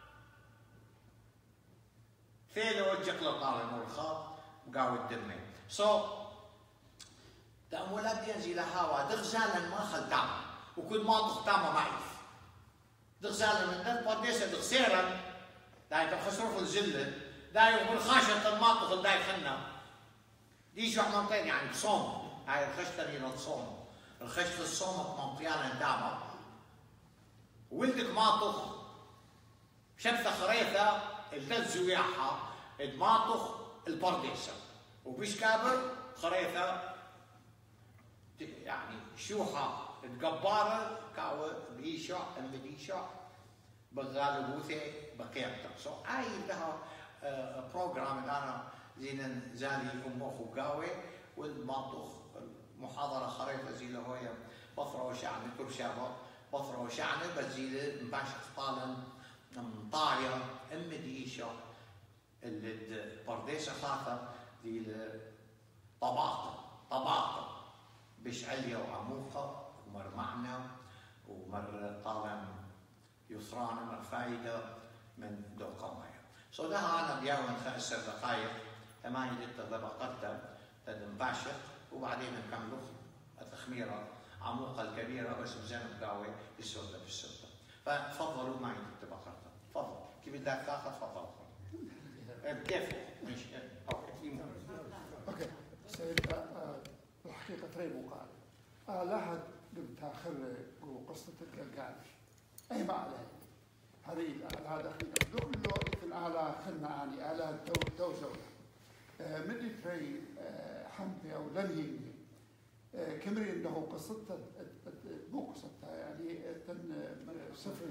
فين وجهك للطالب والخاط وقاوي الدمي سو تأملات ينزل هوا دغزالا ما خل تعمل وكل ما تختامه معيف دغزالا من دل برديسة دغسيرا داي تخسرخ الزلة داي وبالخاشة الماطخ داي خنا دي شو منطقة يعني بصوم هاي الخشتة اللي تصوم الخشتة الصوم منطيانا دعمة ولدك ماطخ شبثة خريطة التز وياحها الماطخ البرديسة وبيش كابر خريطة يعني شوحة الجبارة كاوة بيشع ام بيشع بغالبوثة بقيمتها سو هاي لها بروجرام اللي انا زين زالي امه وقاوي والمنطخ محاضرة خريطة زي لهوية بطرة وشعنة ترشابة بطرة وشعنة بزيل مباشر طالا مطايا ام ديشة البرديسة خاطر دي طباقة طباقة بش عليا وعموقة ومر معنا ومر طالع يسران مر فايدة من دوقمايا سو ده أنا بيوم خمس دقائق ثمانية لتر دبقتها تنباشر وبعدين نكمل التخميرة عموقة الكبيرة بس بجانب قهوة بالسودة بالسودة فتفضلوا معي دبقتها تفضل كيف بدك تاخذ تفضل كيف مش اوكي اوكي سيد الحقيقة تري مقال آلهة بتاخر قصة القلقالش أي ما عليه هذه الآلهة دقيقة كله في الآلهة خلنا عني آلهة توزولة مدي تري حمدي أو لنهيني كمري إنه قصتها مو قصتها يعني سفر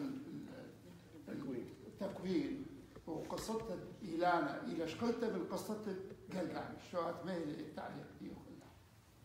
التكوين وقصتها إيلانا إلى شقلتها من قصة قلقالش شو أتميل التعليق دي كلها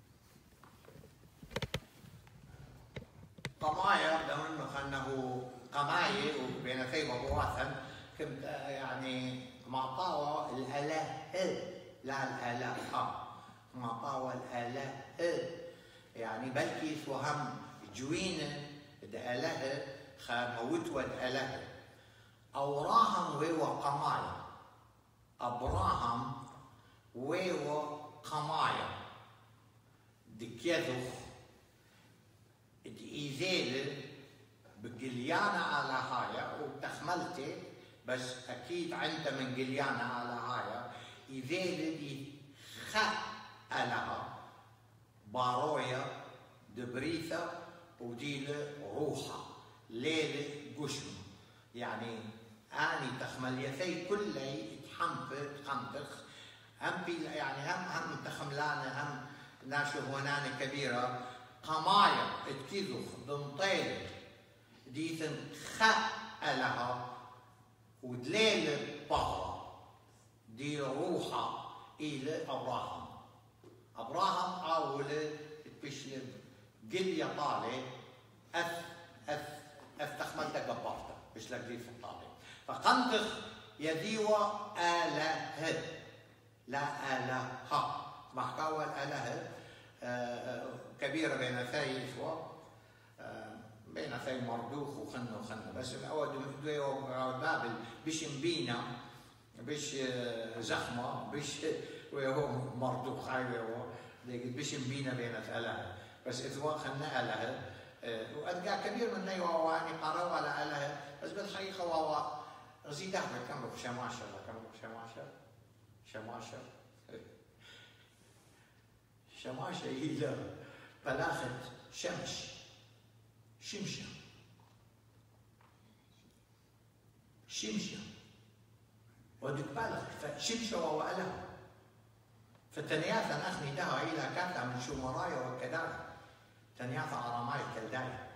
قماية لو انه خنه قماية وبين ثيب وبواثن كنت يعني معطاوة الآلة لا الآلة معطاوة الآلة يعني بلكي وهم جوينة الآلة موتود أله أوراهم ويو قمايا أبراهم ويو قمايا دكيذخ إيزيل بقليانا على هايا وتخملتي بس أكيد عنده من قليانا على هايا إيزيل خا لها بارويا دبريثة وديل روحة ليلة قشم يعني أني تخمل يثي كلي تحمفت تخمتخ هم بي يعني هم هم تخملانة هم ناشو هونانة كبيرة قمايا اتكذخ ضمطيل ديثن خاء لها ودليل بغرة دي روحة إلى أبراهام أبراهام أول تبشلب قل يا طالي أث أث أث تخملتك ببارتك مش لك دي في الطالي فقنتخ يديوة آله لا آلهة محكاوة الآلهة كبيرة بين ثاي بين ثاي مردوخ وخنة وخنة بس الأول دو بابل بش مبينة بش زخمة بش وهو مردوخ هاي وهو بش مبينة بين الآلهة بس إذا خلنا آلهة وأدقى كبير من نيو واني قروا على آلهة بس بالحقيقة وهو زيد أحمد كم بك شماشة كم بك شماشة شماشة شماشة هي بلاغة شمش شمشة شمشة ودك بالغ فشمشة وهو أله فتنياثا أخني دها إلى كاتا من شو مرايا وكذا تنياثا عرماي كالداية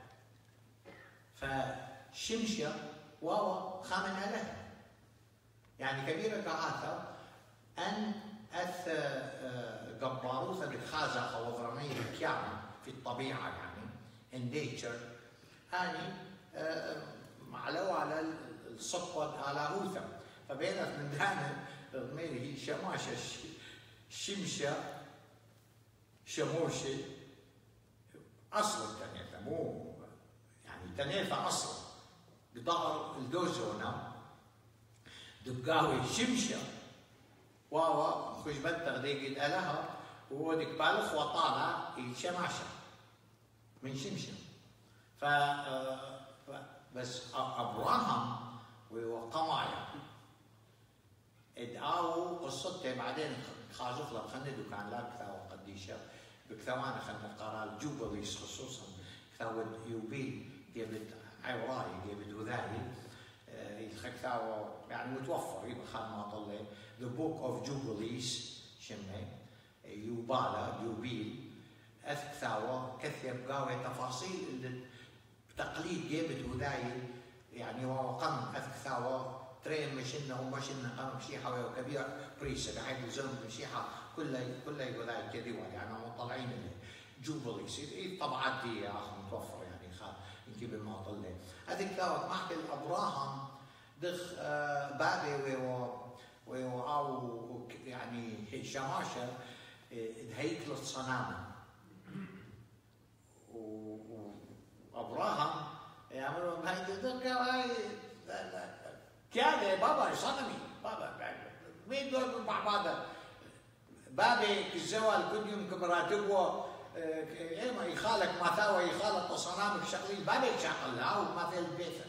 فشمشة وهو خامن أله يعني كبيرة كهاثا أن أث جباروثة بخازة وضرمية الكيامة في الطبيعة يعني in nature هاني معلوة على الصفة على هوثة فبينت من دانا هي شماشة شمشة شموشة أصل التنيثة مو يعني تنيثة أصل بظهر الدوزونة دبقاوي شمشة وهو خوش بنتغ ديك الألهة وهو ديك بالخ وطالع الشماشة من شمشة ف بس أبراهام وقمايا ادعاو قصته بعدين خازوخ لب خندو كان لا كثاوة قديشة بكثوانا خلنا قرار جوبليس خصوصا كثاوة يوبيل جابت عوراي جابت وذاهي الخكثاوة يعني متوفر يبقى خان ما طلع The Book of Jubilees شمه يوبالا يوبيل أثكثاوة كثير بقاوة تفاصيل اللي بتقليد جابت وذاهي يعني وقم أثكثاوة ترين مشينا ومشينا قام مشيحة وكبير بريسة بحيث الزمن مشيحة كلها كلها وذاهي كذي يعني مطلعين جوبليس طبعات دي يا أخي متوفر يعني خا يمكن بما طلع هذيك ثاوة محكي أبراهام دخ بابي و و أو يعني شماشة هيكل الصنامة وأبراهام يعملوا هاي تذكر هاي كان بابا صنمي بابا مين دول مع بعض بابي كزوال كل يوم كبراتبو ايه ما يخالك ما ثاوى يخالك صنامك شغلين بابي شغل لا وما في البيت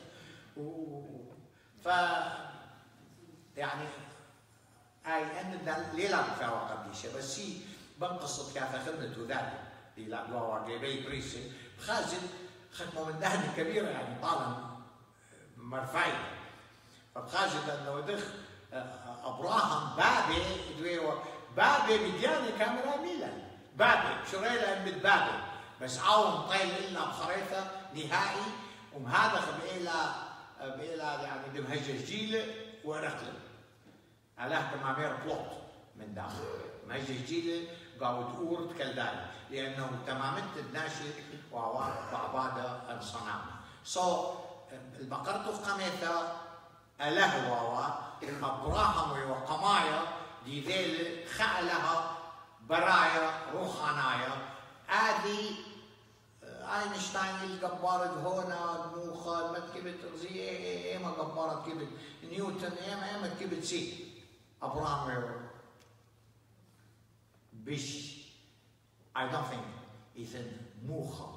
ف يعني هاي ان ليلا ثاوى قديشه بس هي بنقصد كافه خدمته ذاتي ليلا دوا جيبي بريسي خازن ختمه من دهن كبيره يعني طالع مرفعي فبخاجد انه دخ ابراهام بابي دويو بابي بديانه كاميرا ميلان بابي شريلا من بابي بس عاون طيل لنا بخريطه نهائي ومهذا بإلى بإلى يعني بمهجج جيله ورقله علاه كمامير بلوت من داخل مهجج جيله قاود اورد كالداي لانه تمامت الناشئ وعباده الصنام سو البقرة في قميثة أله واوا أبراهام وقمايا دي ذيل خالها برايا روحانايا هذه اينشتاين الجبار هنا مو موخة ما تكبت زي إيه ما قبرت كبت نيوتن إيه ما ما تكبت سي أبرام بيش I don't think إذن موخة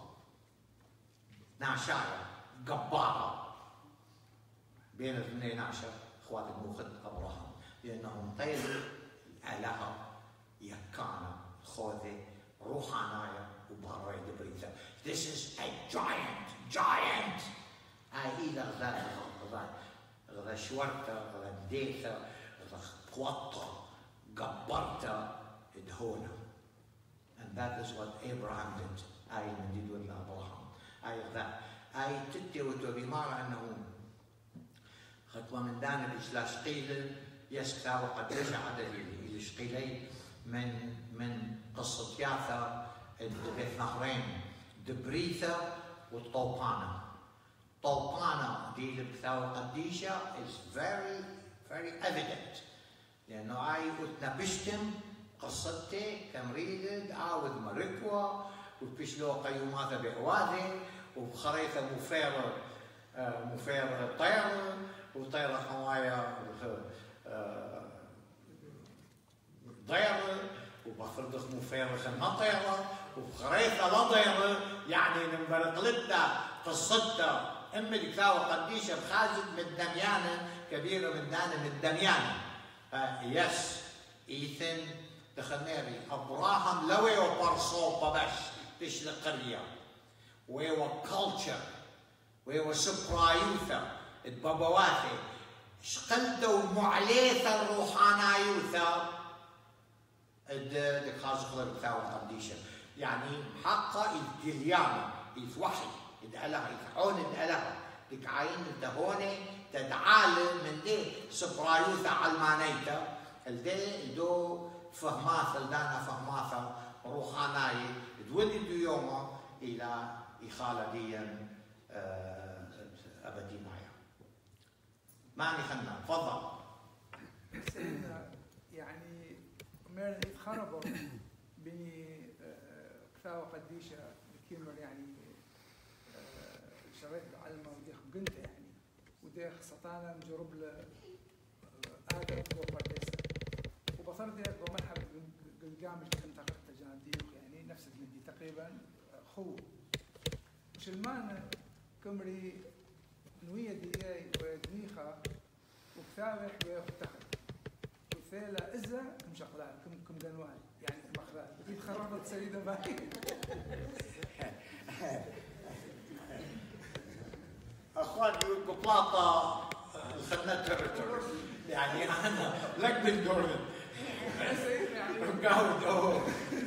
ناشاية قبارة بين الاثنين عشر إخوات الموخة أبراهام لأنهم طيب الآلهة يكانا خوذة روحانية وباري دبريثة. This is a giant, giant. هاي إلى غذا غذا غذا شورتا غذا ديثا غذا قوطة قبرتا دهونا. And that is what Abraham did. هاي من دي دول أبراهام. هاي غذا هاي تتي وتبيمار أنه خطوة من دانا الإجلاس قيل يسكتا وقد رجع دليل الإشقيلي من من قصة ياثا بيت نهرين دبريثة والطوبانة. طوبانة دي اللي بثاوى قديشة is very very evident لأنه أي وتنبشتم قصتي كمريدد عاود مركوة وبشلو قيومات بأواذي وبخريطة مفيرة مفيرة طيرة وطيرة خوايا ضيرة وبفرضخ مفيرة النطيرة وبخريطة لا ضيرة يعني نمبرقلتها قصتها أم الكتاوة قديشة بخازد من دميانة كبيرة من دانة من دميانة. يس إيثن دخلناري أبراهام لوي وبرصوبة بش بش القرية ويو كولتشر ويو سبرايوثا البابواتي شقلتو معليثا الروحانايوثا الد خازق الكتاوة قديشة يعني حقا الدليانة يتوحي يدعلها يتحون يدعلها ديك عين الدهوني تدعال من دي سبرايوثا علمانيتا الدي دو فهماث الدانا فهماثا روحاناي تولد يوما الى إخالة ديا أبدي معي. معني خلنا تفضل. سيدنا يعني ميرن يتخربوا بني كفاوة قديشة بكيمر يعني شريت علمه وديخ قنت يعني وديخ سطانا مجرب له هذا الضوء قديسة وبصرت ديك بمرحب قلقامش كنت أخذت جان ديوخ يعني نفس المدي تقريبا خو وشلمان كمري نوية دياي ودنيخة وكثاوح ويفتخر وثيلة إزا كم شغلان كم كم قنوان يعني مخلال بدي تخربت سيدة باي أخواني ببلاطة خلنا ترتر يعني أنا لك بالدورن قاعد أهو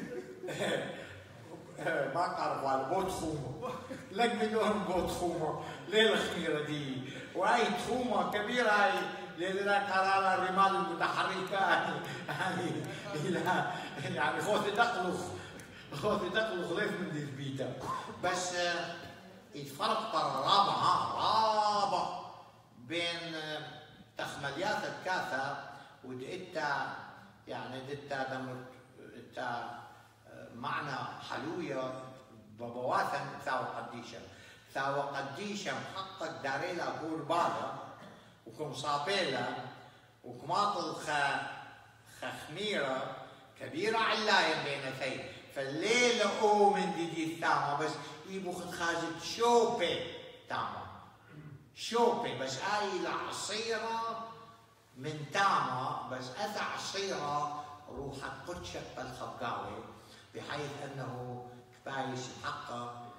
ما أعرف على بوت خومة لك بدورن بوت خومة ليلة خيرة دي وهي خومة كبيرة هاي لأن قرار الرمال المتحركة يعني إلى يعني خوذ تقلخ خوذ تقلخ ليش من دي البيتا بس الفرق ترى رابع رابع بين تخمليات الكاثة ودئتا يعني دئتا دمت دئتا معنى حلوية ببواثا ثاو قديشة ثاو قديشة محقق داريلا قربانا وكم صابيلا وكماطل خ خميرة كبيرة علاية بين ثي فالليلة أو من دي دي الثامة بس يبوخد خازد شوبي تاما شوبي بس هاي العصيرة من تاما بس أثى عصيرة روحك قدشك بالخبقاوي بحيث أنه كفايش حقا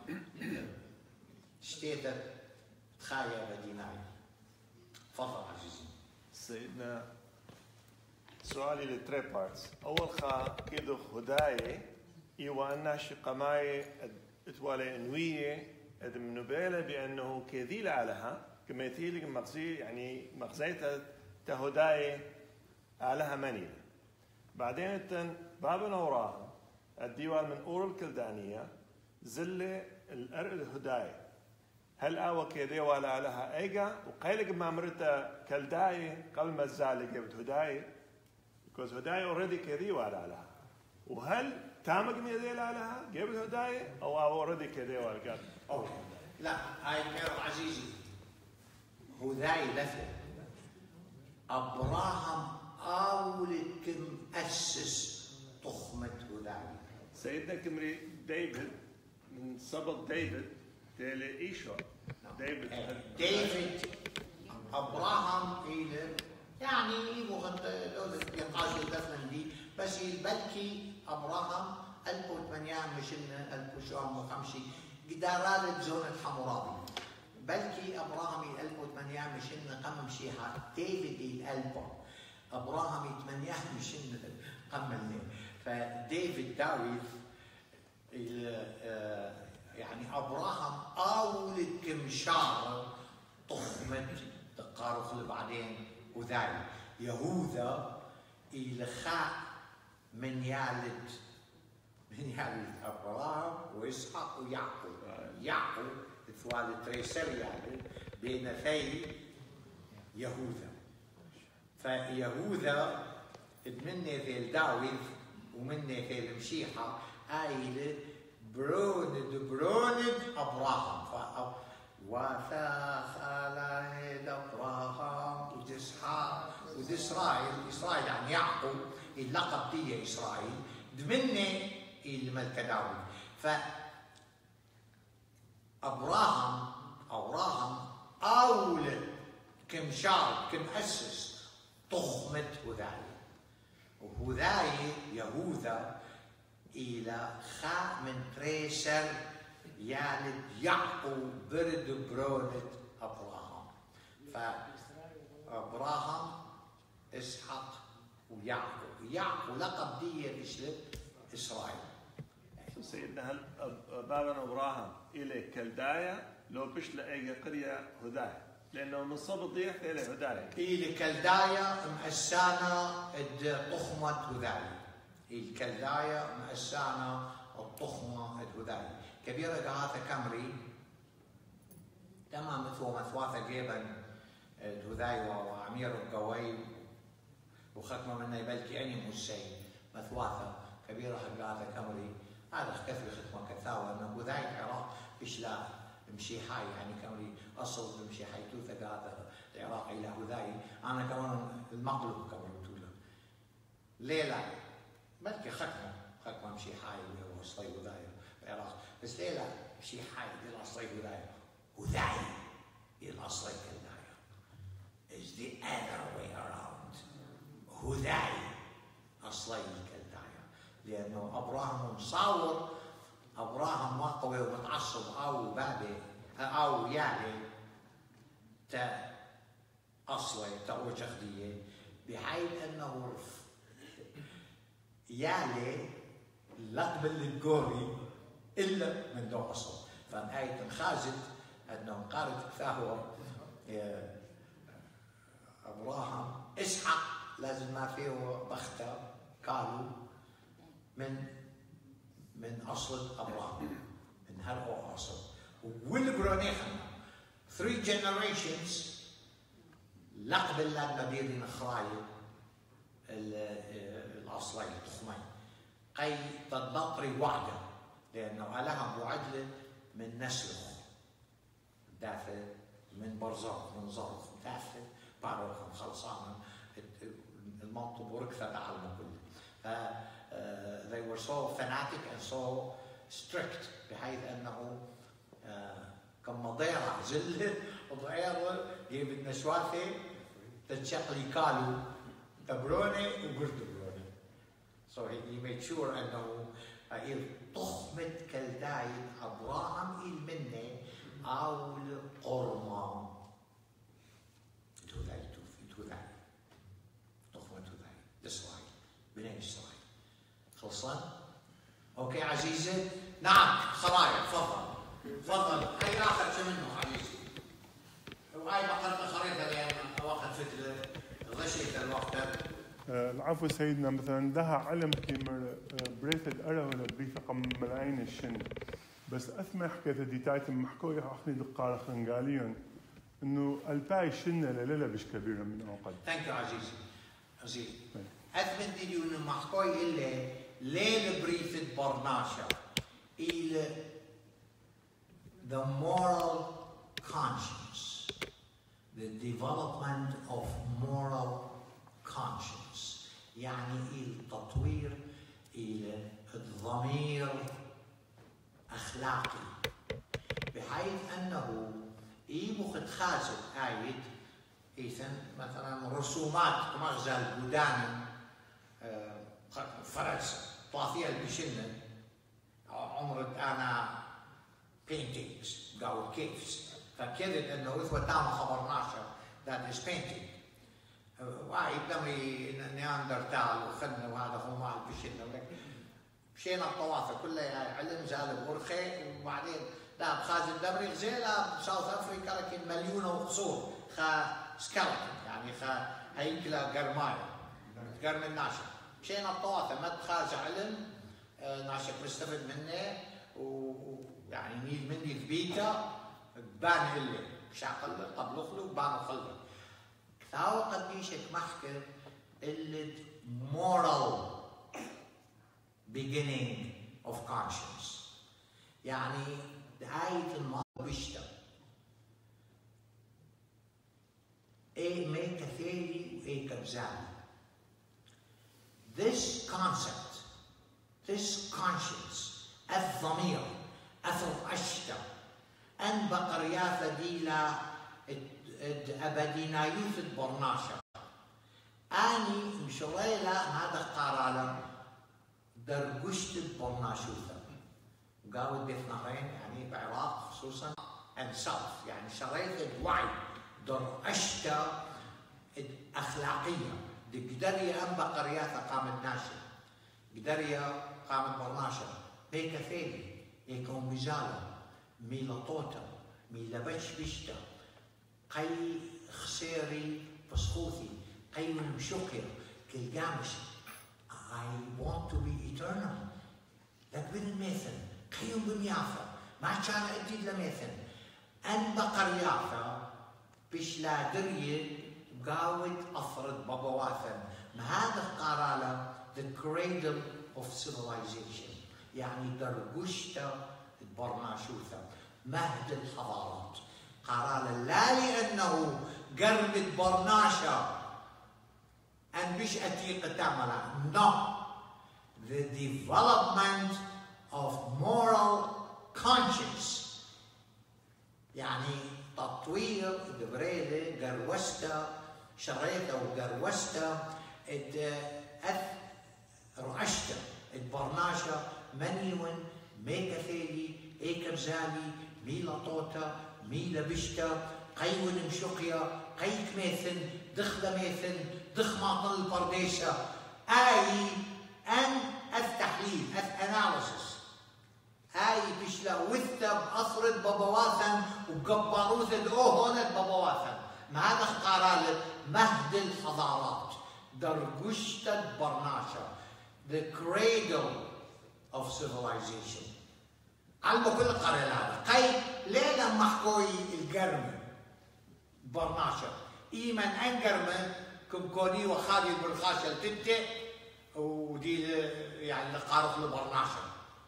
شتيتت تخايا بديناي. تفضل عزيزي. سيدنا سؤالي لتري بارتس. أول خا كيدو خداي إيوانا شقماي اتوالي انوية ادمنوبيلة بأنه كذيل عليها كميتيلي مغزي يعني مغزيتها تهداي عليها منيلة. بعدين تن بابنا وراها الديوان من أور الكلدانية زلة الأرق الهداي هل أوا كذي ولا عليها إيجا وقيلك ما مرتا كلداي قبل ما الزعل جبت هداي because هداي already كذي ولا عليها وهل تامك ميديل عليها جبت هداي أو أو already كذي ولا قال أوكي لا هاي كير عزيزي هذاي لفه ابراهام اول كم اسس تخمه هذاي. سيدنا كمري ديفيد من سبط ديفيد تالي ايشو ديفيد ديفيد ابراهام الى يعني وقت دولة يقاش الدفن دي بس بلكي ابراهام ألف وثمانمئة مشن ألف وخمسمئة قدارات زونة حمورابي بلكي ابراهام ألف وثمانمئة مشن قم مشيحة ديفيد الألف ابراهام ثمانمئة مشن قم الليل. فديفيد داويد يعني ابراهام اول كمشار طخمت تقارخ بعدين وذاي يهوذا الى خاء من يالد من يالد ابراهام واسحاق ويعقوب. يعقوب اتوالد تريسر يالد بين في يهوذا. فيهوذا مني ذي داويد ومني ذي المشيحه آيلة بروند بروند أبراهام وثاخ على أبراهام وإسحاق وإسرائيل. إسرائيل يعني يعقوب اللقب دي إسرائيل دمني الملك داوود. ف أبراهام أبراهام أول كم شعب كم أسس طخمة هذاي وهذاي يهوذا إلى خاء من تريسر يالد يعقوب برد برونة أبراهام. فأبراهام إسحاق ويعقوب. يعقوب لقب دي بيشلب إسرائيل. سيدنا هل بابا أبراهام إلى كلدايا لو بيشل أي قرية هدايا لأنه من صوب ضيح إلى هدايا إلى كلدايا مأسانا الطخمة هدايا. الكلدايا مأسانا الطخمة الهدايا كبيرة قاعدة كامري تمام مثل مثواثة جيبا الهدايا وعمير القوي وختمة منا بلكي أني موسي مثواثة كبيرة قاعدة كامري هذا كثر ختمة كثاوة أنه هدايا العراق بشلا مشي حي يعني كامري أصل مشي حي توثة قاعدة العراق إلى هدايا. أنا كمان المقلوب كمان تولا ليلة بلكي ختمة ختمة مشي حي وصلي هدايا العراق بس ليلة مشي حي إلى أصلي هدايا هدايا إلى أصلي كلدايا is the other way around. هدايا أصلي كلدايا لأنه أبراهام مصور أبراهام ما قوي ومتعصب أو بابي أو يعني تا أصلي تأوجخ دي بحيث أنه يالي لقب الجوري إلا من دو أصل. فآية انخازت أنه قالت فهو أبراهام إسحاق لازم ما فيه بختة قالوا من من أصل أبراهام من هالأو أصل والبرونيخنا three generations لقب الله مبيرين خرايب الأصلين التخمين قي تضطري وعده لأنه ألهم معدلة من نسله دافع من برزاق من ظرف دافع بعرفهم خلصانا المنطق وركثة تعلموا كله. Uh, they were so fanatic and so strict بحيث أنه uh, كم ضيرة زلة وضيرة جيب النشوافة تتشقلي كالو تبروني وقرد بروني. So he, he made sure أنه طخمة كلدايد أبراهام المنة أو القرمة توداي توداي طخمة توداي إسرائيل بني إسرائيل خلصان؟ أوكي عزيزي؟ نعم خرايا تفضل تفضل هاي آخر شيء منه عزيزي وهاي بقرة خريطة لأن وقت فترة غشيت الوقت. العفو سيدنا مثلا ده علم كيمر بريثد أرى ولا بريث قم ملايين الشن بس أثمح حكاية ديتايت محكوية أخني دقارة خنقاليون إنه الباي شنة ليلة بش كبيرة من أوقات. Thank you عزيزي. عزيزي. أثمن دي إنه محكوي إلا ليلة بريثد برناشا إلى the moral أخلاقي، بحيث أنه يمخ تخازن آية إذن مثلا رسومات مغزى البودان فرنسا طافية البشنة عمرت أنا paintings قاو كيفز فكذت أنه إذا تام خبرناش that is painting واحد دمي نياندرتال وخدنا وهذا هو مال بشنة مشينا الطوافة كلها علم زال بورخي وبعدين لا بخازن دمري غزيلة بساوث أفريقيا لكن مليونة وقصور خا سكالتن يعني خا هيكلة قرماية قرم الناشا مشينا الطوافة ما تخاز علم ناشا مستفد منه ويعني نيل مني ثبيته بان هلي شاقل قبل خلو بان خلو كثاوة قديشك محكر اللي moral beginning of conscience يعني آية الماضي بشتا ايه ميكا ثيري وايه كبزالي. This concept, this conscience, الضمير أثر أشتا أن بقريات ديلا أبدينايوث برناشا أني مشويلة هذا قرالا درقشت برناشوثا قالوا بثنقين يعني بعراق خصوصا and south يعني شريط الوعي در أشتا أخلاقية دي قدرية أم بقريات قامت ناشا قدرية قامت برناشا بيكا فيلي يكون بزالة ميلا طوتا ميلا بش بشتا قي خسيري فسخوثي قي مشوكي كل قامش I want to be eternal لك بن الميثن قيم بميافة ما كان أديد لميثن أن بقريافة بش لا درية قاود أفرد بابواثن ما هذا قراله the cradle of civilization يعني درقشتا برناشوثا مهد الحضارات قراله لا لأنه قربت برناشا أن بش أتيق تعمل no the development of moral conscience يعني تطوير دبريلة قروستا شريطة وقروستا أث رعشتا البرناشا منيون ميكا ثيلي ايكا بزالي ميلا طوتا ميلا بشتا قيون مشقيا قيك ميثن دخل ميثن دخ ماطل البرديشة آي أن التحليل أث أناليسيس آي بشلا وثب أثرد بابواثن وقباروثد أوهونت بابواثن ما هذا قرال مهد الحضارات درقشتد برناشا the cradle of civilization علموا كل القرية هذا قي ليلة محكوي القرمة برناشا إيمن أنقرمة كم كوني وخالي بالخاشة التتة ودي يعني قارف لبرناشا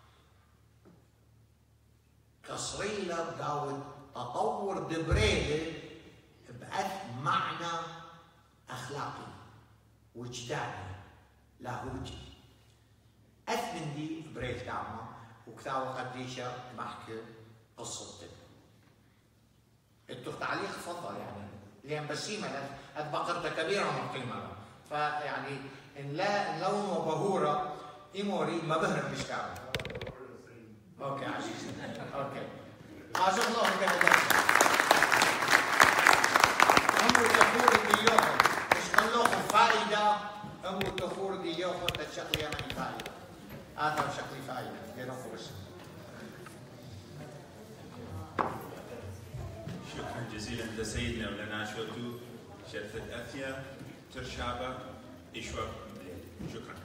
كسريلة قاود تطور دبريلة بأث معنى أخلاقي وجداني لاهوتي أث من دي بريل تعمى وكتاوة قديشة محكي قصة التو تعليق تفضل يعني لأن بسيمة هاد بقرة كبيرة من قيمة فيعني إن لا لون وبهورة إيموري ما بهرب مش كامل اوكي عزيزي اوكي عاشق الله كذا امر تفور ديوخن مش خلوخن فائده امر تفور ديوخن تشكل يمني فائده هذا شكل فائده ينفرس شكرا جزيلا لسيدنا ولنا شوتو شرفت اثيا ترشابه اشوى شكرا